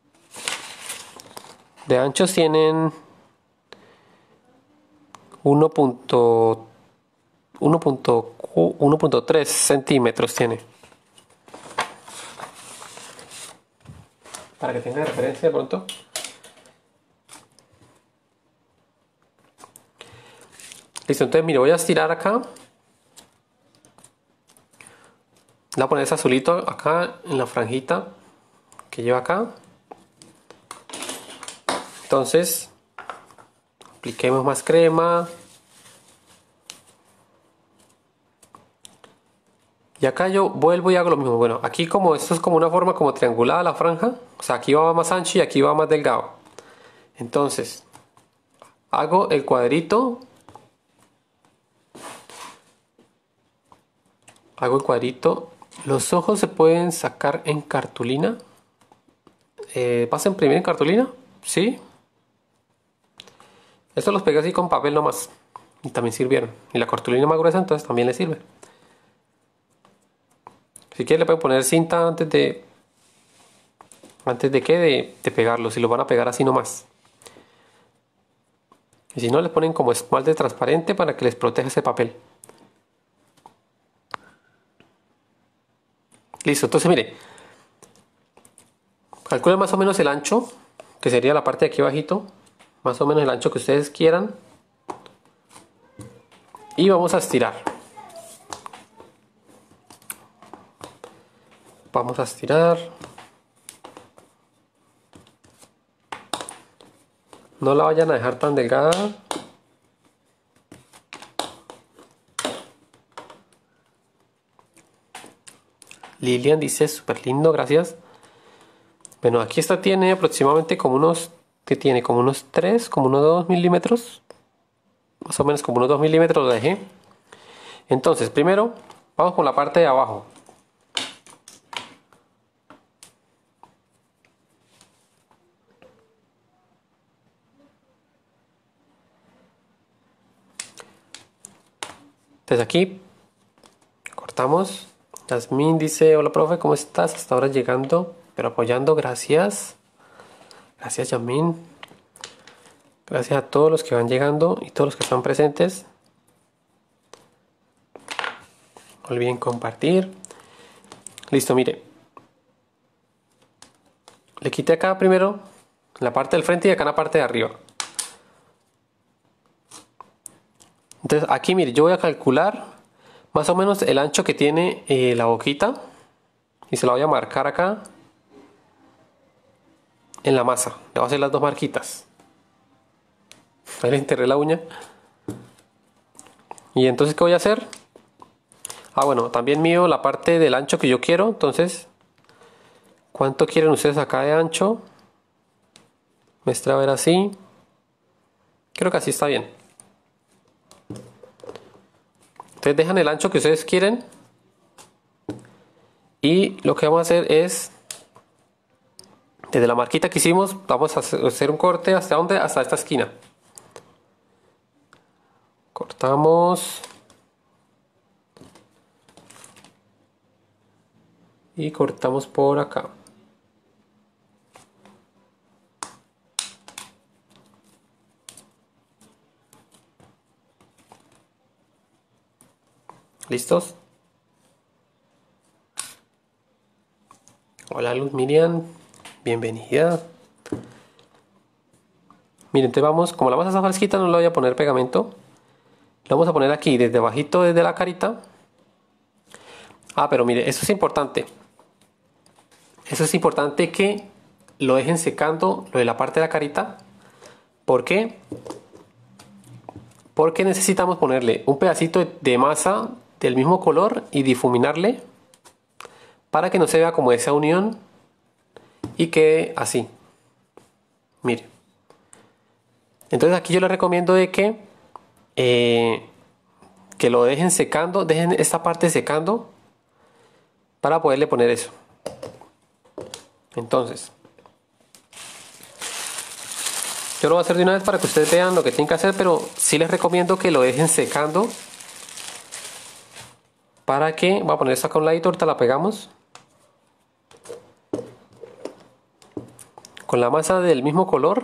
De anchos tienen 1.3 centímetros tiene. Para que tenga referencia de pronto. Listo, entonces mire, voy a estirar acá. Le voy a poner ese azulito acá en la franjita que lleva acá. Entonces, apliquemos más crema. Y acá yo vuelvo y hago lo mismo. Bueno, aquí como esto es como una forma como triangulada la franja. O sea, aquí va más ancho y aquí va más delgado. Entonces, hago el cuadrito. Hago el cuadrito. Los ojos se pueden sacar en cartulina. ¿Vas a imprimir en cartulina? Sí. Esto los pegué así con papel nomás. Y también sirvieron. Y la cartulina más gruesa entonces también le sirve. Si quieren le pueden poner cinta de pegarlo, si lo van a pegar así nomás. Y si no, les ponen como esmalte transparente para que les proteja ese papel. Listo, entonces mire, calculen más o menos el ancho, que sería la parte de aquí abajito, más o menos el ancho que ustedes quieran. Y vamos a estirar. Vamos a estirar. No la vayan a dejar tan delgada. Lilian dice, súper lindo, gracias. Bueno, aquí esta tiene aproximadamente como unos, que tiene como unos 3, como unos 2 milímetros. Más o menos como unos 2 milímetros lo dejé. Entonces, primero, vamos con la parte de abajo. Entonces aquí cortamos. Yasmín dice, hola profe, ¿cómo estás? Hasta ahora llegando, pero apoyando, gracias. Gracias, Yamin. Gracias a todos los que van llegando y todos los que están presentes. No olviden compartir. Listo, mire. Le quité acá primero la parte del frente y acá en la parte de arriba. Entonces aquí, mire, yo voy a calcular más o menos el ancho que tiene la boquita. Y se la voy a marcar acá en la masa. Le voy a hacer las dos marquitas. Ahí le enterré la uña. Y entonces, ¿qué voy a hacer? Ah, bueno, también mido la parte del ancho que yo quiero. Entonces, ¿cuánto quieren ustedes acá de ancho? Muestra a ver así. Creo que así está bien. Entonces dejan el ancho que ustedes quieren. Y lo que vamos a hacer es, desde la marquita que hicimos, vamos a hacer un corte. ¿Hasta dónde? Hasta esta esquina. Cortamos. Y cortamos por acá. ¿Listos? Hola Luz Miriam, bienvenida. Miren, entonces vamos, como la masa está fresquita, no le voy a poner pegamento. Lo vamos a poner aquí, desde bajito, desde la carita. Ah, pero mire, eso es importante. Eso es importante que lo dejen secando, lo de la parte de la carita. ¿Por qué? Porque necesitamos ponerle un pedacito de masa del mismo color y difuminarle para que no se vea como esa unión y quede así. Mire. Entonces aquí yo les recomiendo de que lo dejen secando, dejen esta parte secando para poderle poner eso. Entonces, yo lo voy a hacer de una vez para que ustedes vean lo que tienen que hacer, pero sí les recomiendo que lo dejen secando para que, voy a poner esto acá a un ladito, ahorita la pegamos. Con la masa del mismo color.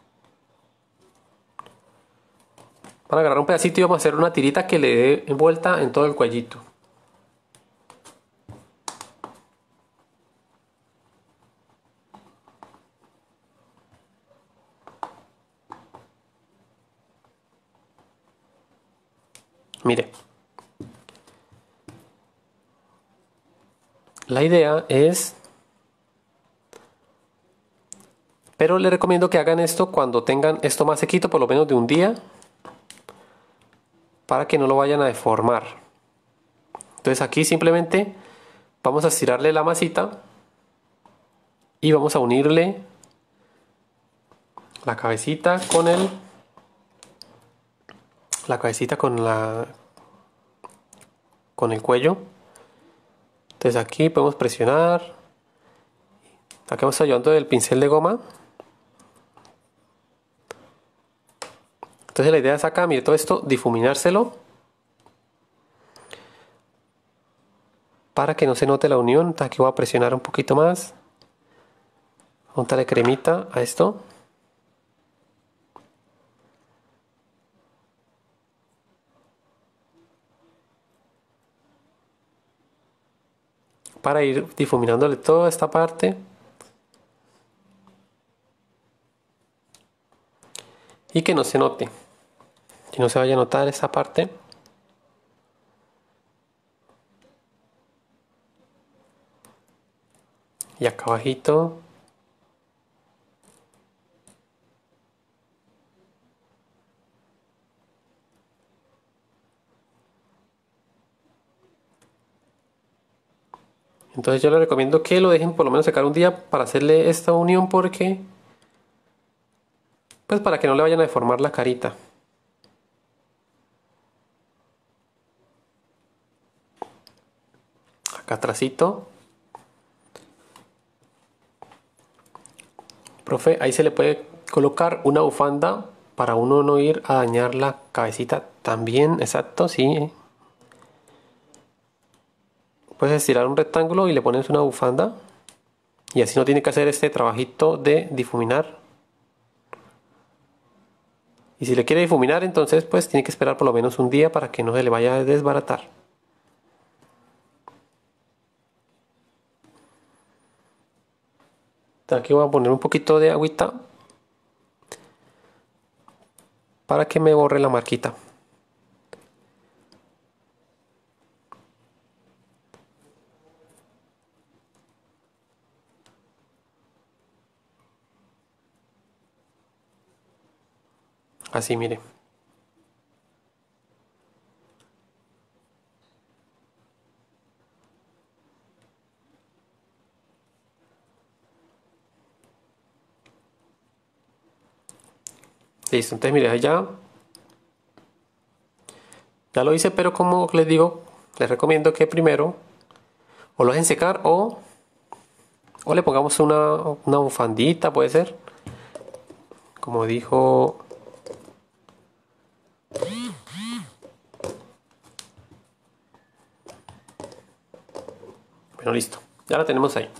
Van a agarrar un pedacito y vamos a hacer una tirita que le dé vuelta en todo el cuellito. Mire. La idea es... Pero les recomiendo que hagan esto cuando tengan esto más sequito, por lo menos de un día, para que no lo vayan a deformar. Entonces aquí simplemente vamos a estirarle la masita y vamos a unirle la cabecita con con el cuello. Entonces aquí podemos presionar. Aquí vamos ayudando del pincel de goma. Entonces la idea es acá, mire, todo esto difuminárselo para que no se note la unión. Entonces aquí voy a presionar un poquito más. Untarle cremita a esto. Para ir difuminándole toda esta parte. Y que no se note. Que no se vaya a notar esa parte. Y acá abajito. Entonces yo les recomiendo que lo dejen por lo menos secar un día para hacerle esta unión, porque pues para que no le vayan a deformar la carita. Acá atrásito. Profe, ahí se le puede colocar una bufanda para uno no ir a dañar la cabecita también. Exacto, sí. Puedes estirar un rectángulo y le pones una bufanda. Y así no tiene que hacer este trabajito de difuminar. Y si le quiere difuminar, entonces pues tiene que esperar por lo menos un día para que no se le vaya a desbaratar. Aquí voy a poner un poquito de agüita para que me borre la marquita. Así, mire. Listo, entonces mire, ya lo hice, pero como les digo, les recomiendo que primero o lo dejen secar o le pongamos una bufandita, puede ser. Como dijo... Bueno, listo, ya la tenemos ahí.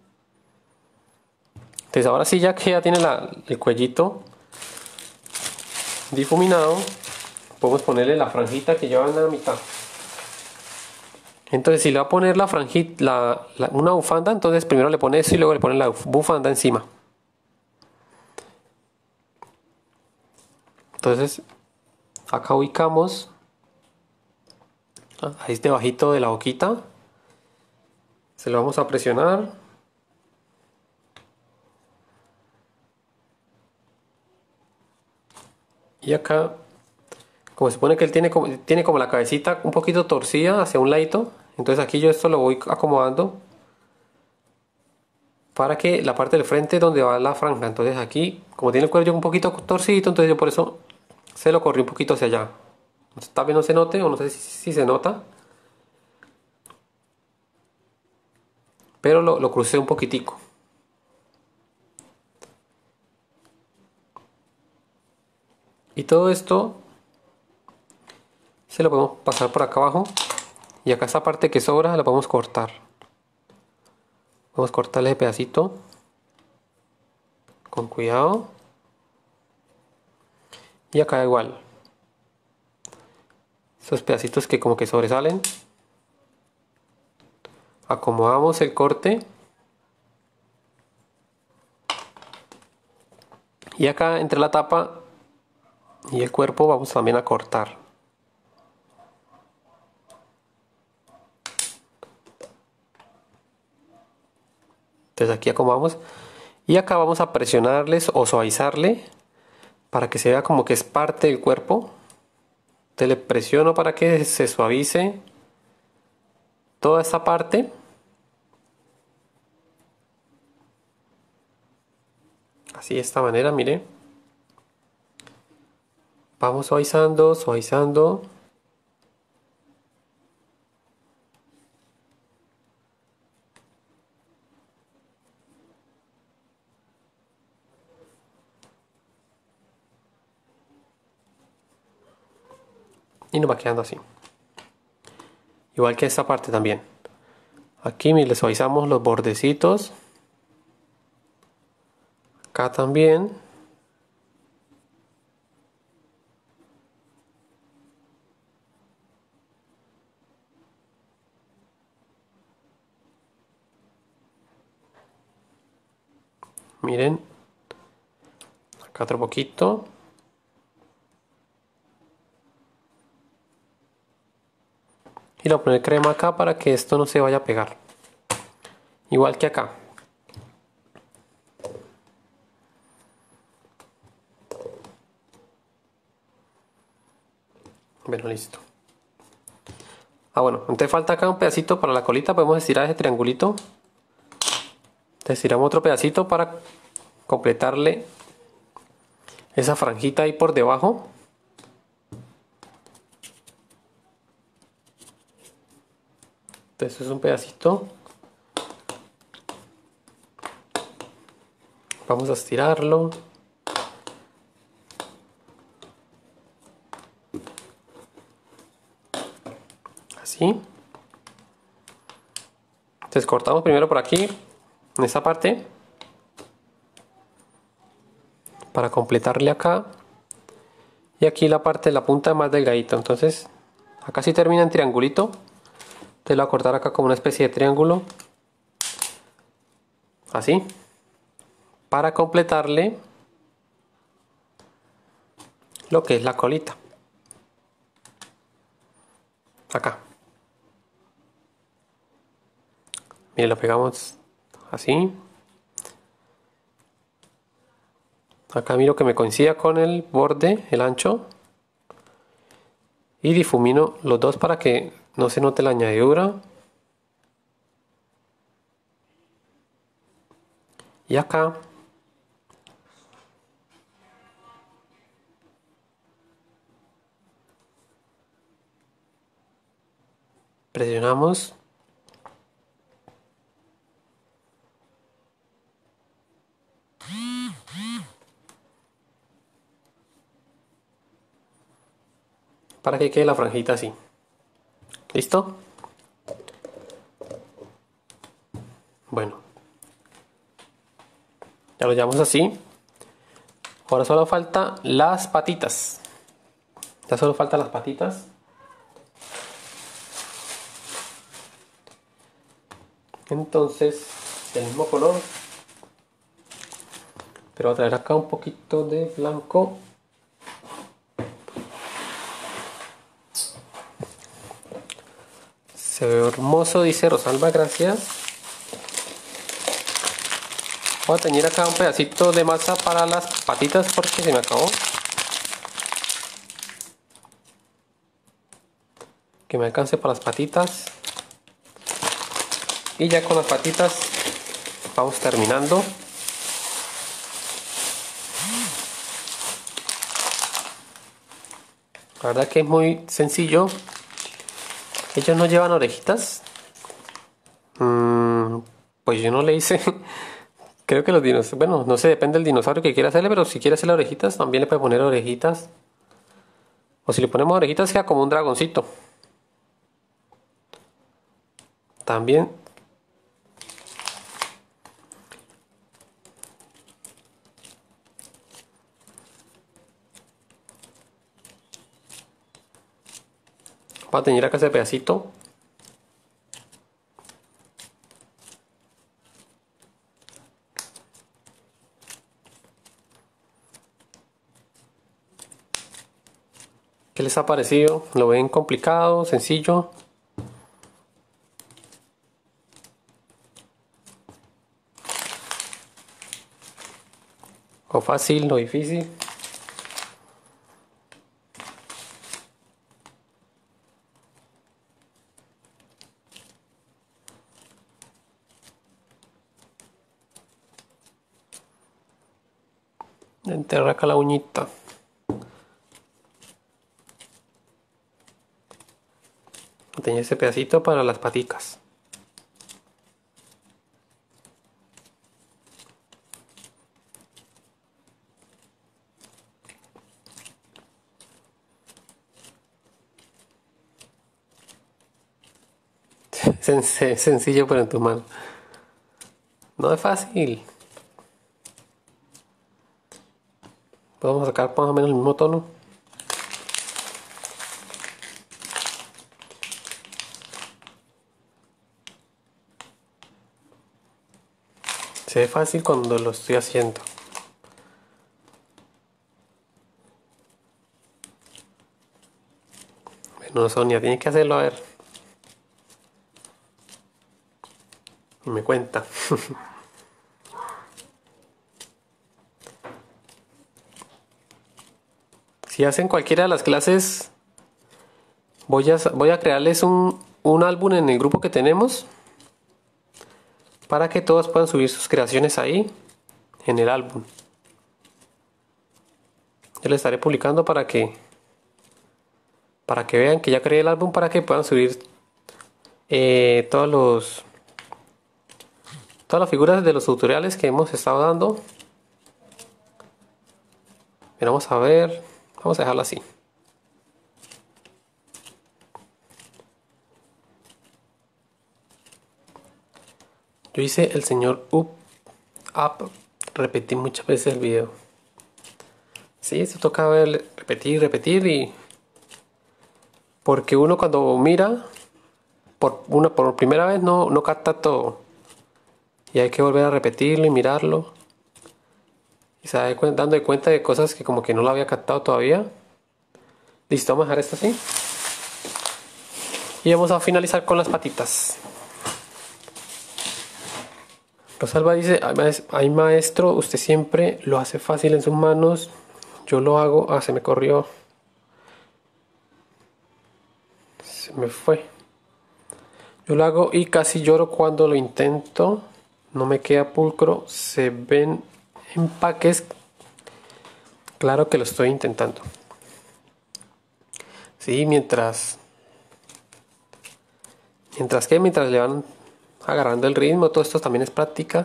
Entonces ahora sí, ya que ya tiene el cuellito difuminado, podemos ponerle la franjita que lleva en la mitad. Entonces si le va a poner la franjita, una bufanda, entonces primero le pone eso y luego le pone la bufanda encima. Entonces acá ubicamos, ahí es debajito de la boquita, se lo vamos a presionar. Y acá, como se supone que él tiene como la cabecita un poquito torcida hacia un ladito, entonces aquí yo esto lo voy acomodando para que la parte del frente donde va la franja, entonces aquí, como tiene el cuello un poquito torcidito, entonces yo por eso se lo corrí un poquito hacia allá. Tal vez no se note, o no sé si se nota, pero lo crucé un poquitico. Y todo esto se lo podemos pasar por acá abajo, y acá esta parte que sobra la podemos cortar. Vamos a cortarle ese pedacito con cuidado. Y acá igual. Esos pedacitos que como que sobresalen. Acomodamos el corte. Y acá entre la tapa y el cuerpo vamos también a cortar. Entonces aquí acomodamos. Y acá vamos a presionarles o suavizarle para que se vea como que es parte del cuerpo. Entonces le presiono para que se suavice toda esta parte. Así de esta manera, mire. Vamos suavizando, suavizando. Y nos va quedando así. Igual que esta parte también. Aquí le suavizamos los bordecitos. Acá también. Miren. Acá otro poquito. Y le voy a poner crema acá para que esto no se vaya a pegar. Igual que acá. Bueno, listo. Bueno, entonces falta acá un pedacito para la colita. Podemos estirar ese triangulito. Entonces estiramos otro pedacito para completarle esa franjita ahí por debajo. Entonces es un pedacito. Vamos a estirarlo. Así. Entonces cortamos primero por aquí, en esta parte, para completarle acá. y aquí la parte de la punta más delgadito. Entonces acá sí termina en triangulito, te lo voy a cortar acá como una especie de triángulo, así, para completarle lo que es la colita. Acá, mire, lo pegamos así. Acá miro que me coincida con el borde, el ancho, y difumino los dos para que no se note la añadidura. Y acá presionamos para que quede la franjita así. ¿Listo? Bueno, ya lo llevamos así. Ahora solo falta las patitas. Ya solo faltan las patitas. Entonces, del mismo color, pero voy a traer acá un poquito de blanco. Se ve hermoso, dice Rosalba, gracias. Voy a teñir acá un pedacito de masa para las patitas porque se me acabó. Que me alcance para las patitas. Y ya con las patitas vamos terminando. La verdad que es muy sencillo. Ellos no llevan orejitas. Pues yo no le hice. Creo que los dinosaurios, bueno, no sé, depende del dinosaurio que quiera hacerle, pero si quiere hacerle orejitas, también le puede poner orejitas. O si le ponemos orejitas, queda como un dragoncito. También. Voy a tener acá ese pedacito. ¿Qué les ha parecido? ¿Lo ven complicado, sencillo? ¿O fácil o difícil? Enterrar acá la uñita. Tenía ese pedacito para las paticas. Sencillo pero en tu mano. No es fácil. Podemos sacar más o menos el mismo tono. Se ve fácil cuando lo estoy haciendo. Bueno, Sonia, tienes que hacerlo a ver. Y me cuenta. Si hacen cualquiera de las clases, voy a crearles un álbum en el grupo que tenemos para que todos puedan subir sus creaciones ahí en el álbum. Yo les estaré publicando para que vean que ya creé el álbum para que puedan subir todas las figuras de los tutoriales que hemos estado dando. Pero vamos a ver, vamos a dejarlo así. Yo hice el señor up, repetí muchas veces el video. Sí, esto toca repetir, repetir y... Porque uno cuando mira, por primera vez no capta todo. Y hay que volver a repetirlo y mirarlo. Y se va dando de cuenta de cosas que como que no lo había captado todavía. Listo, vamos a dejar esto así. Y vamos a finalizar con las patitas. Rosalba dice, ay maestro, usted siempre lo hace fácil en sus manos. Yo lo hago. Ah, se me corrió. Se me fue. Yo lo hago y casi lloro cuando lo intento. No me queda pulcro. Se ven empaques. Claro que lo estoy intentando. Sí, mientras le van agarrando el ritmo, todo esto también es práctica.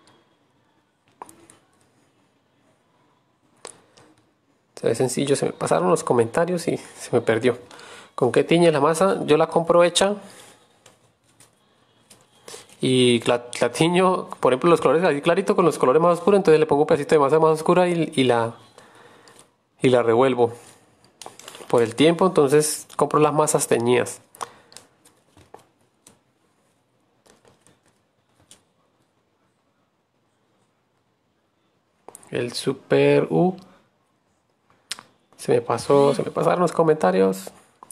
Se ve sencillo, se me pasaron los comentarios y se me perdió. ¿Con qué tiñe la masa? Yo la compro hecha. Y la tiño, por ejemplo, los colores así clarito con los colores más oscuros. Entonces le pongo un pedacito de masa más oscura y la revuelvo. Por el tiempo, entonces compro las masas teñidas. El super se me pasaron los comentarios.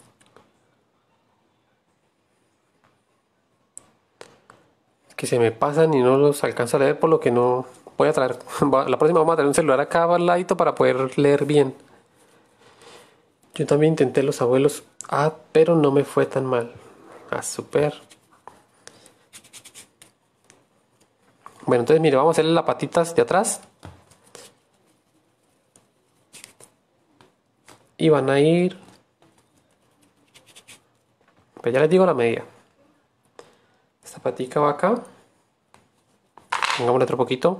Que se me pasan y no los alcanzo a leer, por lo que no voy a traer. La próxima vamos a traer un celular acá al ladito para poder leer bien. Yo también intenté los abuelos. Ah, pero no me fue tan mal. Ah, super. Bueno, entonces mire, vamos a hacerle las patitas de atrás. Y van a ir. Pues ya les digo la medida. Esta patica va acá. Pongámosle otro poquito.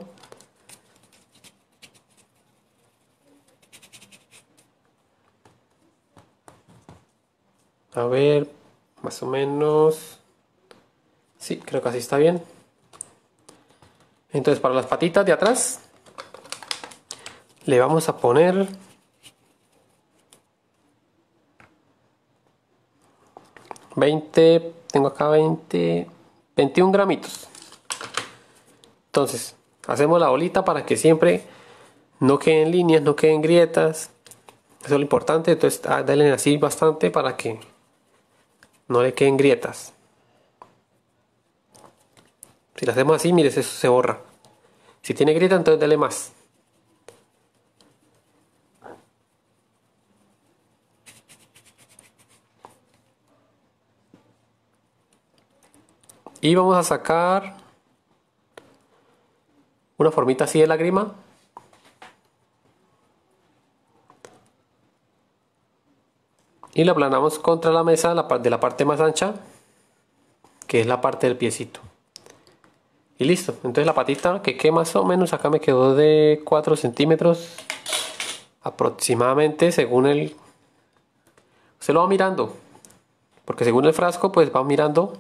A ver, más o menos. Sí, creo que así está bien. Entonces para las patitas de atrás le vamos a poner 20, tengo acá 21 gramitos. Entonces hacemos la bolita para que siempre no queden líneas, no queden grietas. Eso es lo importante. Entonces denle así bastante para que no le queden grietas. Si lo hacemos así, mire, eso se borra. Si tiene grieta, entonces dele más. Y vamos a sacar una formita así de lágrima. Y la aplanamos contra la mesa de la parte más ancha, que es la parte del piecito. Y listo. Entonces la patita que queda más o menos acá me quedó de 4 centímetros aproximadamente, según el... Se lo va mirando, porque según el frasco pues va mirando.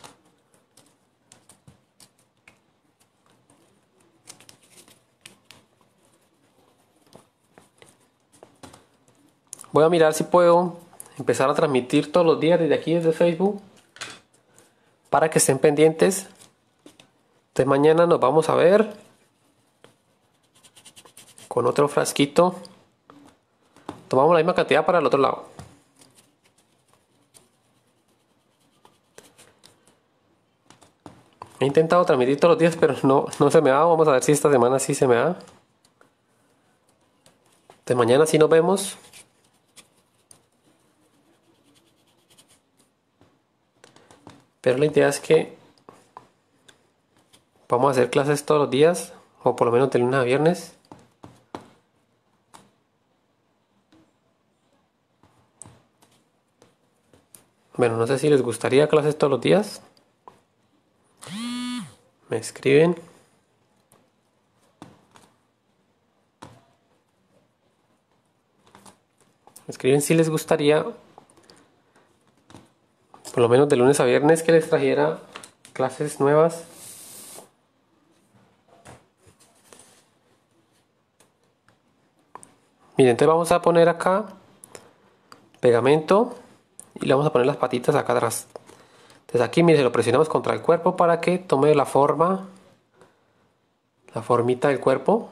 Voy a mirar si puedo empezar a transmitir todos los días desde aquí, desde Facebook, para que estén pendientes. Entonces mañana nos vamos a ver con otro frasquito. Tomamos la misma cantidad para el otro lado. He intentado transmitir todos los días, pero no se me da. Vamos a ver si esta semana sí se me da. De mañana sí nos vemos. Pero la idea es que vamos a hacer clases todos los días, o por lo menos de lunes a viernes. Bueno, no sé si les gustaría clases todos los días. Me escriben. Me escriben si les gustaría, por lo menos de lunes a viernes, que les trajera clases nuevas. Miren, entonces vamos a poner acá pegamento y le vamos a poner las patitas acá atrás. Entonces aquí, miren, lo presionamos contra el cuerpo para que tome la forma, la formita del cuerpo.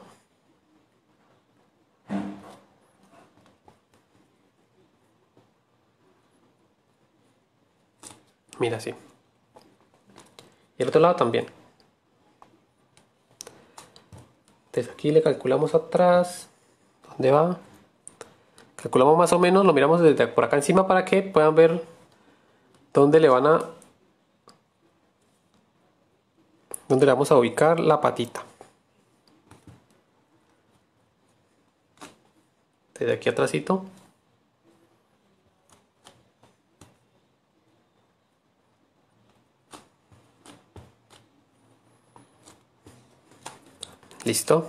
Mira así. Y el otro lado también. Entonces aquí le calculamos atrás. ¿Dónde va? Calculamos más o menos, lo miramos desde por acá encima para que puedan ver dónde le vamos a ubicar la patita. Desde aquí atrásito. Listo.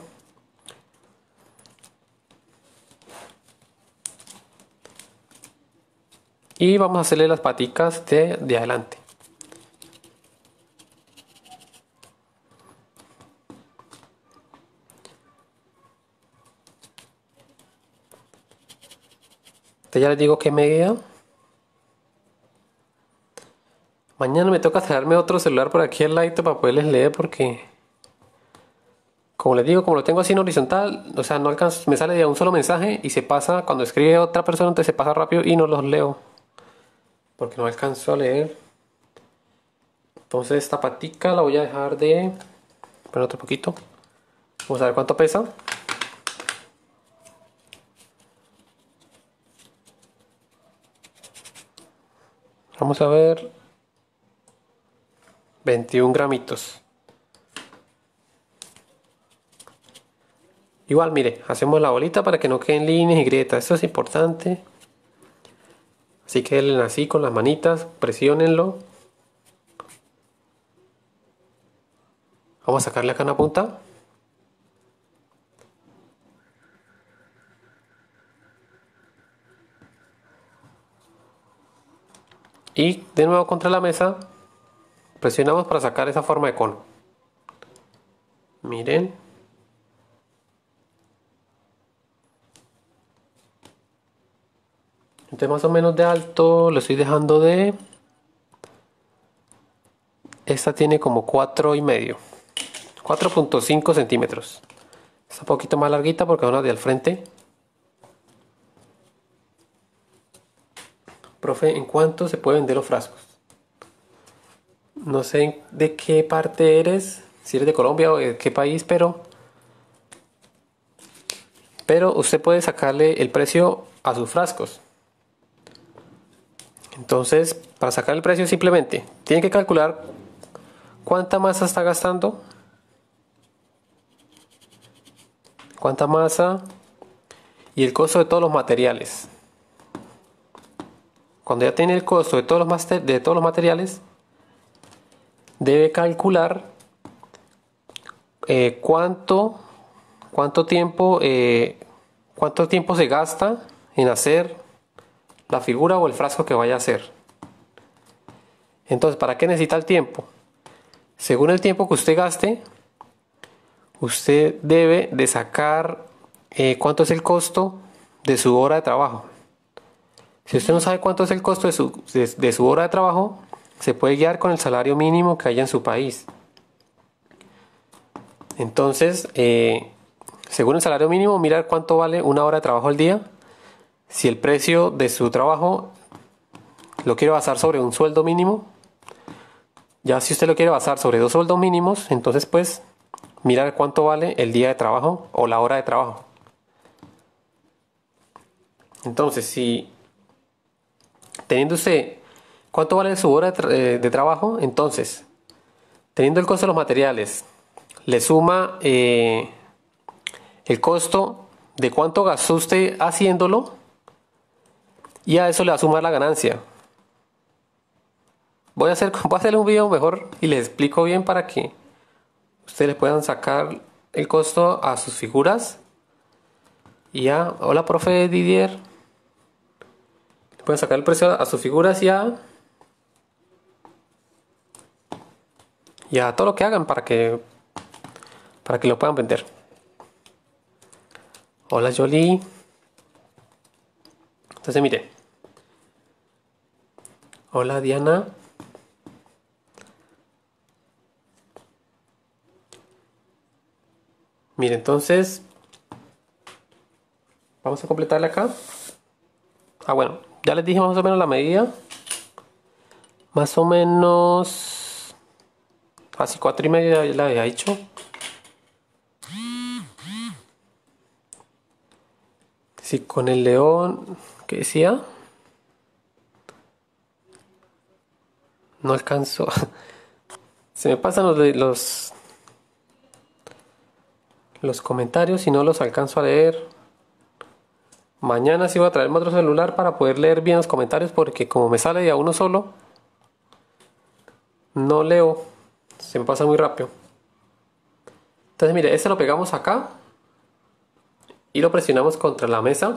Y vamos a hacerle las paticas de adelante. Entonces ya les digo que medida. Mañana me toca traerme otro celular por aquí al ladito para poderles leer porque, como les digo, como lo tengo así en horizontal, o sea, no alcanzo, me sale de un solo mensaje y se pasa, cuando escribe otra persona, entonces se pasa rápido y no los leo. Porque no alcanzo a leer. Entonces esta patica la voy a dejar de... Poner otro poquito. Vamos a ver cuánto pesa. Vamos a ver. 21 gramitos. Igual, mire, hacemos la bolita para que no queden líneas y grietas. Esto es importante. Así que denle así con las manitas, presiónenlo. Vamos a sacarle acá una punta. Y de nuevo contra la mesa, presionamos para sacar esa forma de cono. Miren. Entonces más o menos de alto lo estoy dejando de... Esta tiene como 4,5. 4,5 centímetros. Está un poquito más larguita porque es una de al frente. Profe, ¿en cuánto se pueden vender los frascos? No sé de qué parte eres, si eres de Colombia o de qué país, pero usted puede sacarle el precio a sus frascos. Entonces, para sacar el precio simplemente tiene que calcular cuánta masa está gastando, cuánta masa y el costo de todos los materiales. Cuando ya tiene el costo de todos los materiales, debe calcular cuánto tiempo se gasta en hacer la figura o el frasco que vaya a hacer. Entonces, ¿para qué necesita el tiempo? Según el tiempo que usted gaste, usted debe de sacar cuánto es el costo de su hora de trabajo. Si usted no sabe cuánto es el costo de su hora de trabajo, se puede guiar con el salario mínimo que haya en su país. Entonces, según el salario mínimo, mirar cuánto vale una hora de trabajo al día. Si el precio de su trabajo lo quiere basar sobre un sueldo mínimo, ya si usted lo quiere basar sobre 2 sueldos mínimos, entonces pues mirar cuánto vale el día de trabajo o la hora de trabajo. Entonces, si teniendo usted cuánto vale su hora de trabajo, entonces teniendo el costo de los materiales, le suma el costo de cuánto gastó usted haciéndolo y a eso le va a sumar la ganancia. Voy a hacerle un video mejor y les explico bien para que ustedes puedan sacar el costo a sus figuras. Y ya, hola profe Didier. Pueden sacar el precio a sus figuras y a todo lo que hagan para que lo puedan vender. Hola Jolie. Entonces mire, hola Diana. Mire, entonces vamos a completarle acá. Ah, bueno, ya les dije más o menos la medida. Más o menos así 4,5 ya la había hecho. Sí, con el león, ¿qué decía? No alcanzo. Se me pasan los comentarios y no los alcanzo a leer. Mañana sí voy a traerme otro celular para poder leer bien los comentarios porque como me sale de a uno solo, no leo. Se me pasa muy rápido. Entonces mire, este lo pegamos acá y lo presionamos contra la mesa.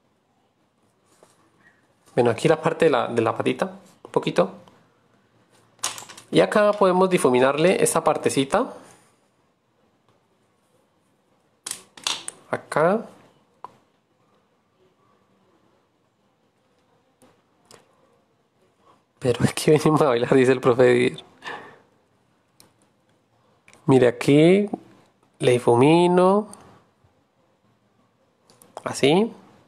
Bueno, aquí la parte de la patita, un poquito. Y acá podemos difuminarle esta partecita. Acá. Pero aquí venimos a bailar, dice el profe Didier. Mire, aquí le difumino. Así.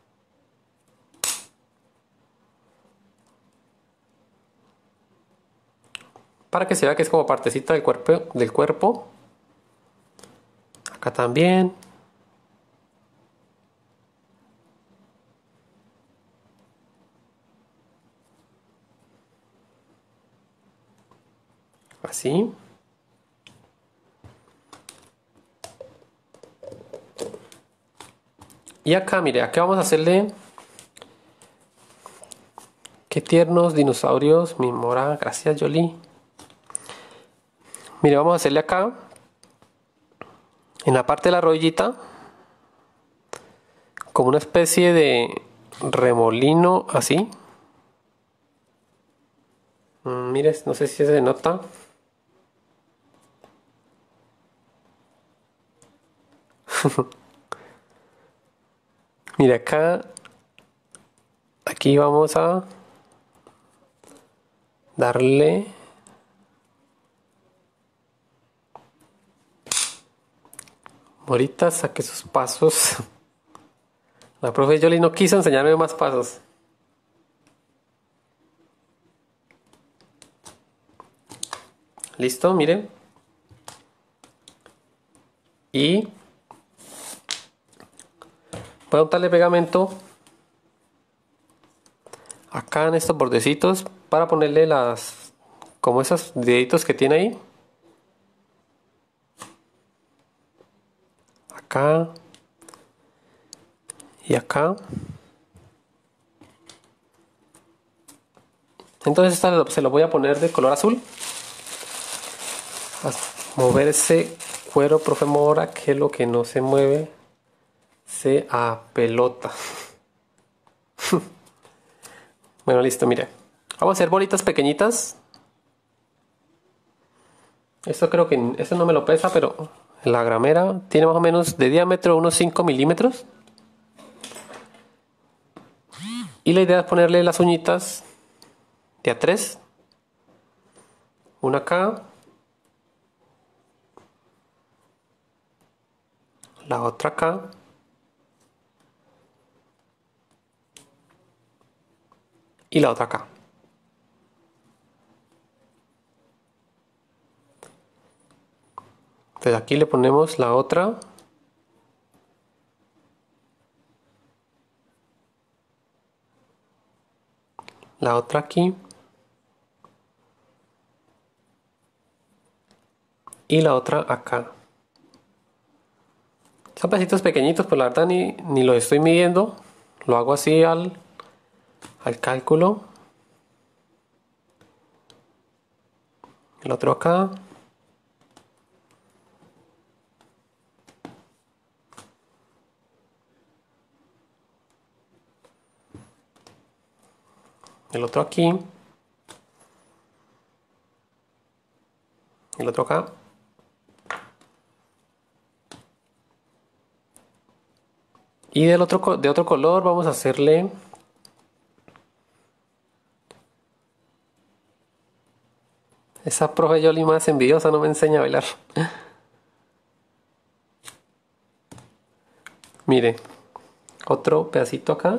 Para que se vea que es como partecita del cuerpo. Acá también. Así. Y acá, mire, acá vamos a hacerle... Qué tiernos dinosaurios, mi mora. Gracias, Jolie. Mire, vamos a hacerle acá. En la parte de la rodillita. Como una especie de remolino, así. Mire, no sé si se nota. Mire acá. Aquí vamos a darle. Ahorita saque sus pasos. La profe Jolie no quiso enseñarme más pasos. Listo, miren. Y voy a untarle pegamento acá en estos bordecitos para ponerle como esos deditos que tiene ahí. Acá y acá. Entonces esta se lo voy a poner de color azul. A mover ese cuero, profe Mora, que lo que no se mueve se apelota. Bueno, listo, mire. Vamos a hacer bolitas pequeñitas. Esto creo que esto no me lo pesa, pero la gramera tiene más o menos de diámetro unos 5 milímetros. Y la idea es ponerle las uñitas de a 3. Una acá. La otra acá. Y la otra acá. Entonces aquí le ponemos la otra. La otra aquí. Y la otra acá. Son pedacitos pequeñitos, pues la verdad ni los estoy midiendo. Lo hago así al cálculo. El otro acá. El otro aquí. El otro acá. Y de otro color vamos a hacerle Esa profe Yoli más envidiosa no me enseña a bailar. Mire, otro pedacito acá.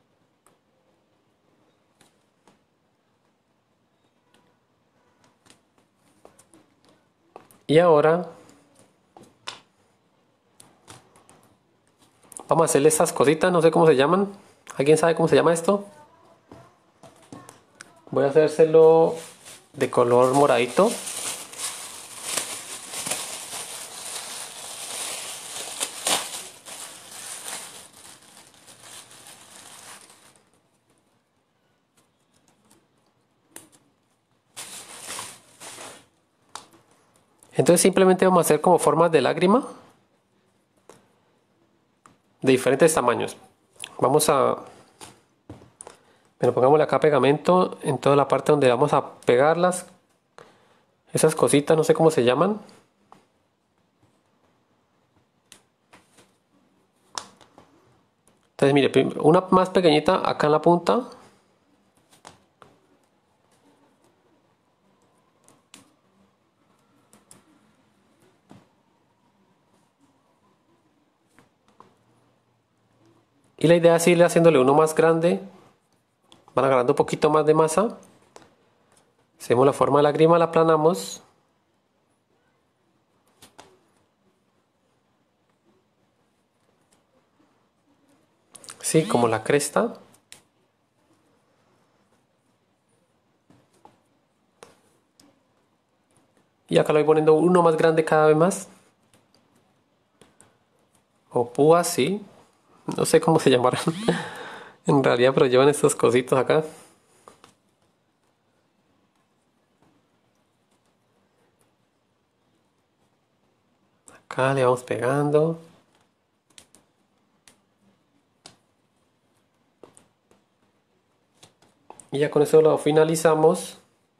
Y ahora vamos a hacerle estas cositas, no sé cómo se llaman. ¿Alguien sabe cómo se llama esto? Voy a hacérselo de color moradito. Entonces simplemente vamos a hacer como formas de lágrima de diferentes tamaños. Vamos a... Bueno, pongámosle acá pegamento en toda la parte donde vamos a pegarlas. Esas cositas, no sé cómo se llaman. Entonces mire, una más pequeñita acá en la punta. Y la idea es irle haciéndole uno más grande. Van agarrando un poquito más de masa. Hacemos la forma de lágrima, la aplanamos. Sí, como la cresta. Y acá lo voy poniendo uno más grande cada vez más. O púas, sí. No sé cómo se llamarán en realidad, pero llevan estos cositos acá. Acá le vamos pegando. Y ya con eso lo finalizamos.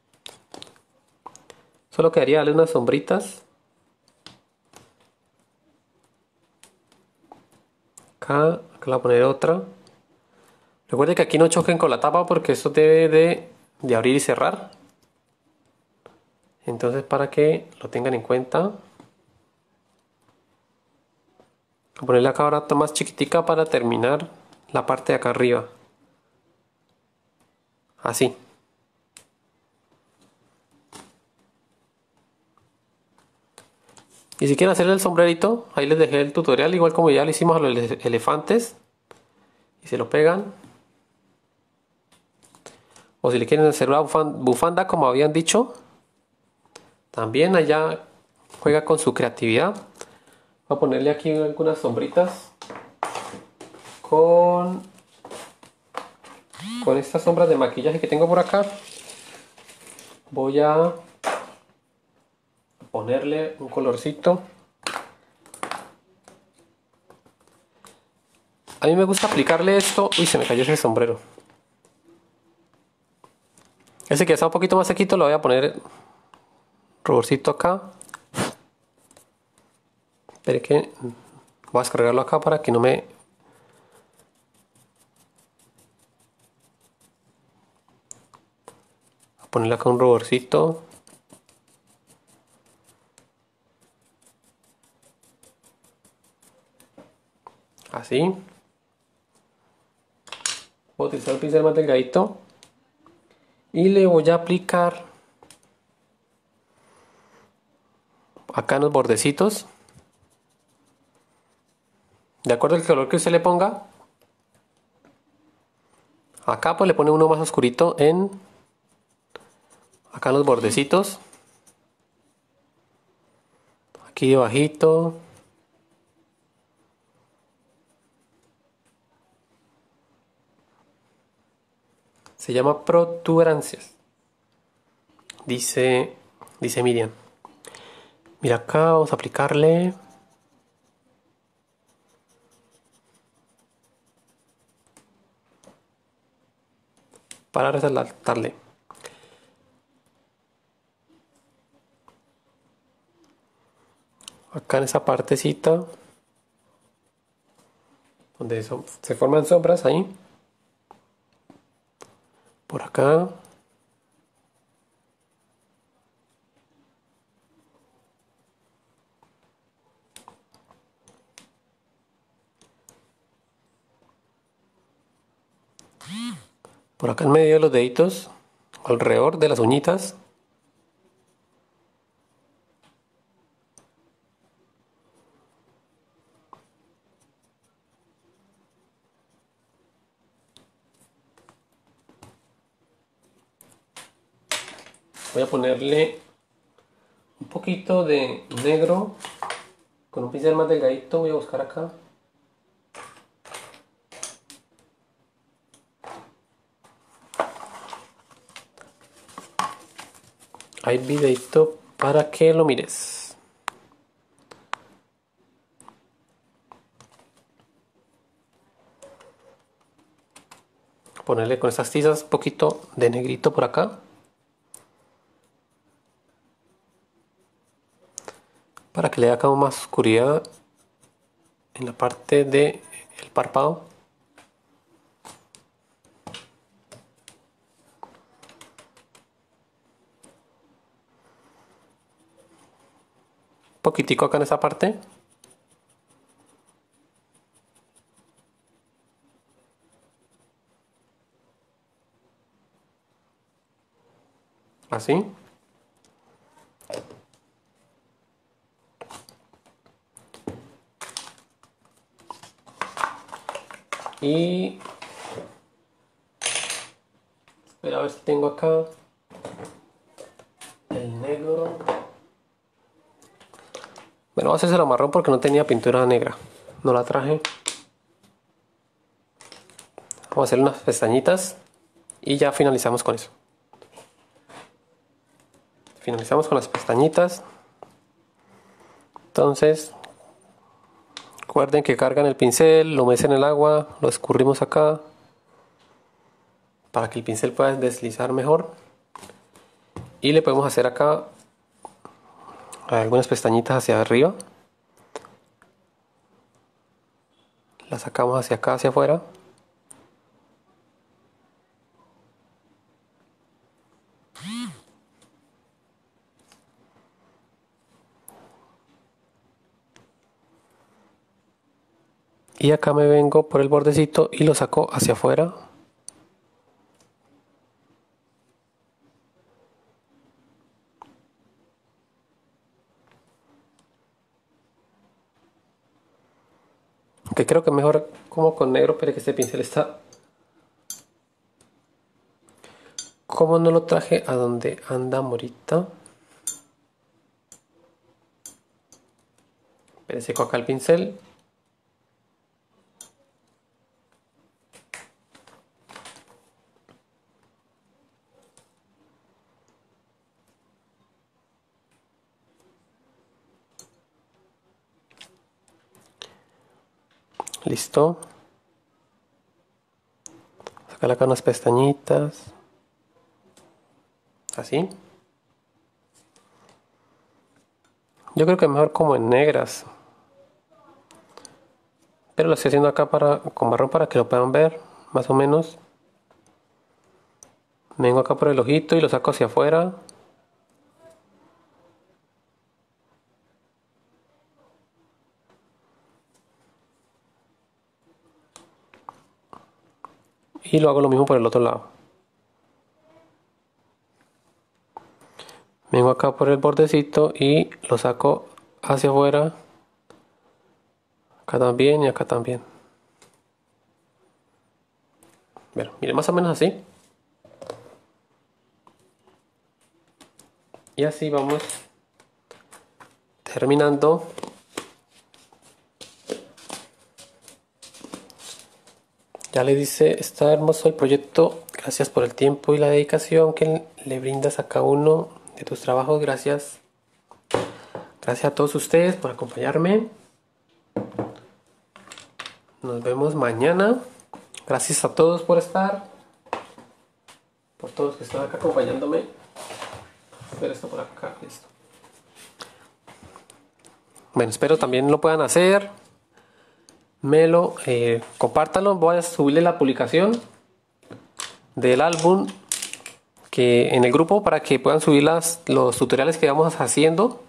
Solo quedaría darle unas sombritas. Acá le voy a poner otra. Recuerde que aquí no choquen con la tapa porque esto debe de abrir y cerrar. Entonces para que lo tengan en cuenta. Voy a ponerle acá ahora más chiquitica para terminar la parte de acá arriba. Así. Y si quieren hacerle el sombrerito, ahí les dejé el tutorial, igual como ya lo hicimos a los elefantes. Y se lo pegan. O si le quieren hacer una bufanda, como habían dicho, también allá juega con su creatividad. Voy a ponerle aquí algunas sombritas con estas sombras de maquillaje que tengo por acá. Voy a ponerle un colorcito. A mí me gusta aplicarle esto. Uy, se me cayó ese sombrero. Ese que está un poquito más sequito lo voy a poner ruborcito acá. Espere que voy a descargarlo acá para que no me... Voy a ponerle acá un ruborcito. Así. Voy a utilizar el pincel más delgadito. Y le voy a aplicar acá en los bordecitos. De acuerdo al color que usted le ponga. Acá pues le pone uno más oscurito acá en los bordecitos. Aquí debajito. Se llama protuberancias. Dice Miriam. Mira acá, vamos a aplicarle. Para resaltarle. Acá en esa partecita. Donde se forman sombras ahí. Por acá. por acá en medio de los deditos, alrededor de las uñitas. Voy a ponerle un poquito de negro con un pincel más delgadito. Voy a buscar acá. Hay videito para que lo mires. Ponerle con estas tizas un poquito de negrito por acá, para que le dé acá más oscuridad en la parte del párpado. Un poquitico acá en esa parte. Así. Y espera a ver si tengo acá el negro. Bueno, voy a hacerse la marrón porque no tenía pintura negra. No la traje. Vamos a hacer unas pestañitas y ya finalizamos con eso. Finalizamos con las pestañitas. Entonces, recuerden que cargan el pincel, lo meten en el agua, lo escurrimos acá para que el pincel pueda deslizar mejor. Y le podemos hacer acá algunas pestañitas hacia arriba. Las sacamos hacia acá, hacia afuera. Y acá me vengo por el bordecito y lo saco hacia afuera. Que creo que mejor como con negro, pero que este pincel está... Como no lo traje a donde anda ahorita. Pero seco acá el pincel. Listo. Sacar acá unas pestañitas. Así. Yo creo que mejor como en negras. Pero lo estoy haciendo acá con marrón para que lo puedan ver. Más o menos. Vengo acá por el ojito y lo saco hacia afuera. Y lo hago lo mismo por el otro lado. Vengo acá por el bordecito y lo saco hacia afuera. Acá también y acá también. Bueno, miren, más o menos así. Y así vamos terminando. Ya le dice, está hermoso el proyecto. Gracias por el tiempo y la dedicación que le brindas a cada uno de tus trabajos. Gracias. Gracias a todos ustedes por acompañarme. Nos vemos mañana. Gracias a todos por estar. Por todos que están acá acompañándome. Ver esto por acá. Listo. Bueno, espero también lo puedan hacer. Compártanlo. Voy a subirle la publicación del álbum que en el grupo para que puedan subir los tutoriales que vamos haciendo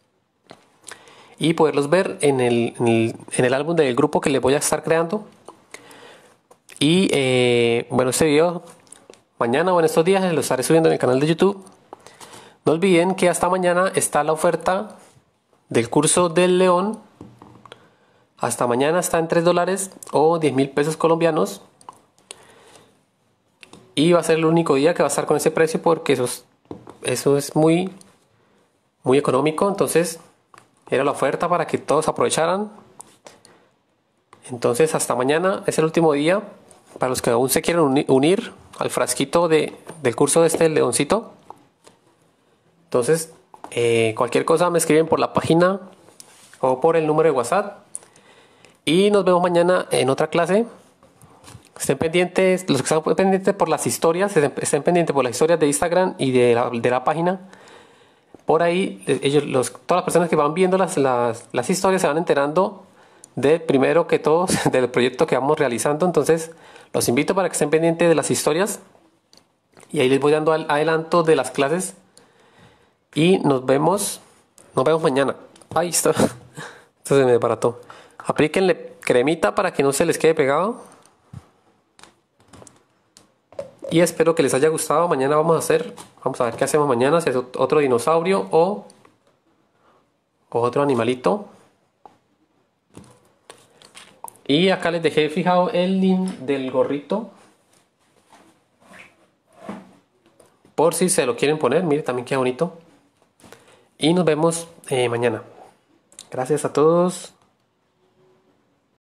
y poderlos ver en el álbum del grupo que les voy a estar creando. Y bueno, este video mañana o en estos días lo estaré subiendo en el canal de YouTube. No olviden que hasta mañana está la oferta del curso del León. Hasta mañana está en $3 o 10.000 pesos colombianos. Y va a ser el único día que va a estar con ese precio porque eso es muy económico. Entonces era la oferta para que todos aprovecharan. Entonces hasta mañana es el último día para los que aún se quieren unir al frasquito del curso de este leoncito. Entonces cualquier cosa me escriben por la página o por el número de WhatsApp. Y nos vemos mañana en otra clase. Estén pendientes, los que están pendientes por las historias, estén pendientes por las historias de Instagram y de la página. Por ahí, todas las personas que van viendo las historias se van enterando de primero que todo del proyecto que vamos realizando. Entonces, los invito para que estén pendientes de las historias. Y ahí les voy dando adelanto de las clases. Y nos vemos mañana. Ahí está. Esto se me desbarató. Aplíquenle cremita para que no se les quede pegado. Y espero que les haya gustado. Mañana vamos a ver qué hacemos mañana. Si es otro dinosaurio o otro animalito. Y acá les dejé fijado el link del gorrito. Por si se lo quieren poner. Mire, también queda bonito. Y nos vemos mañana. Gracias a todos.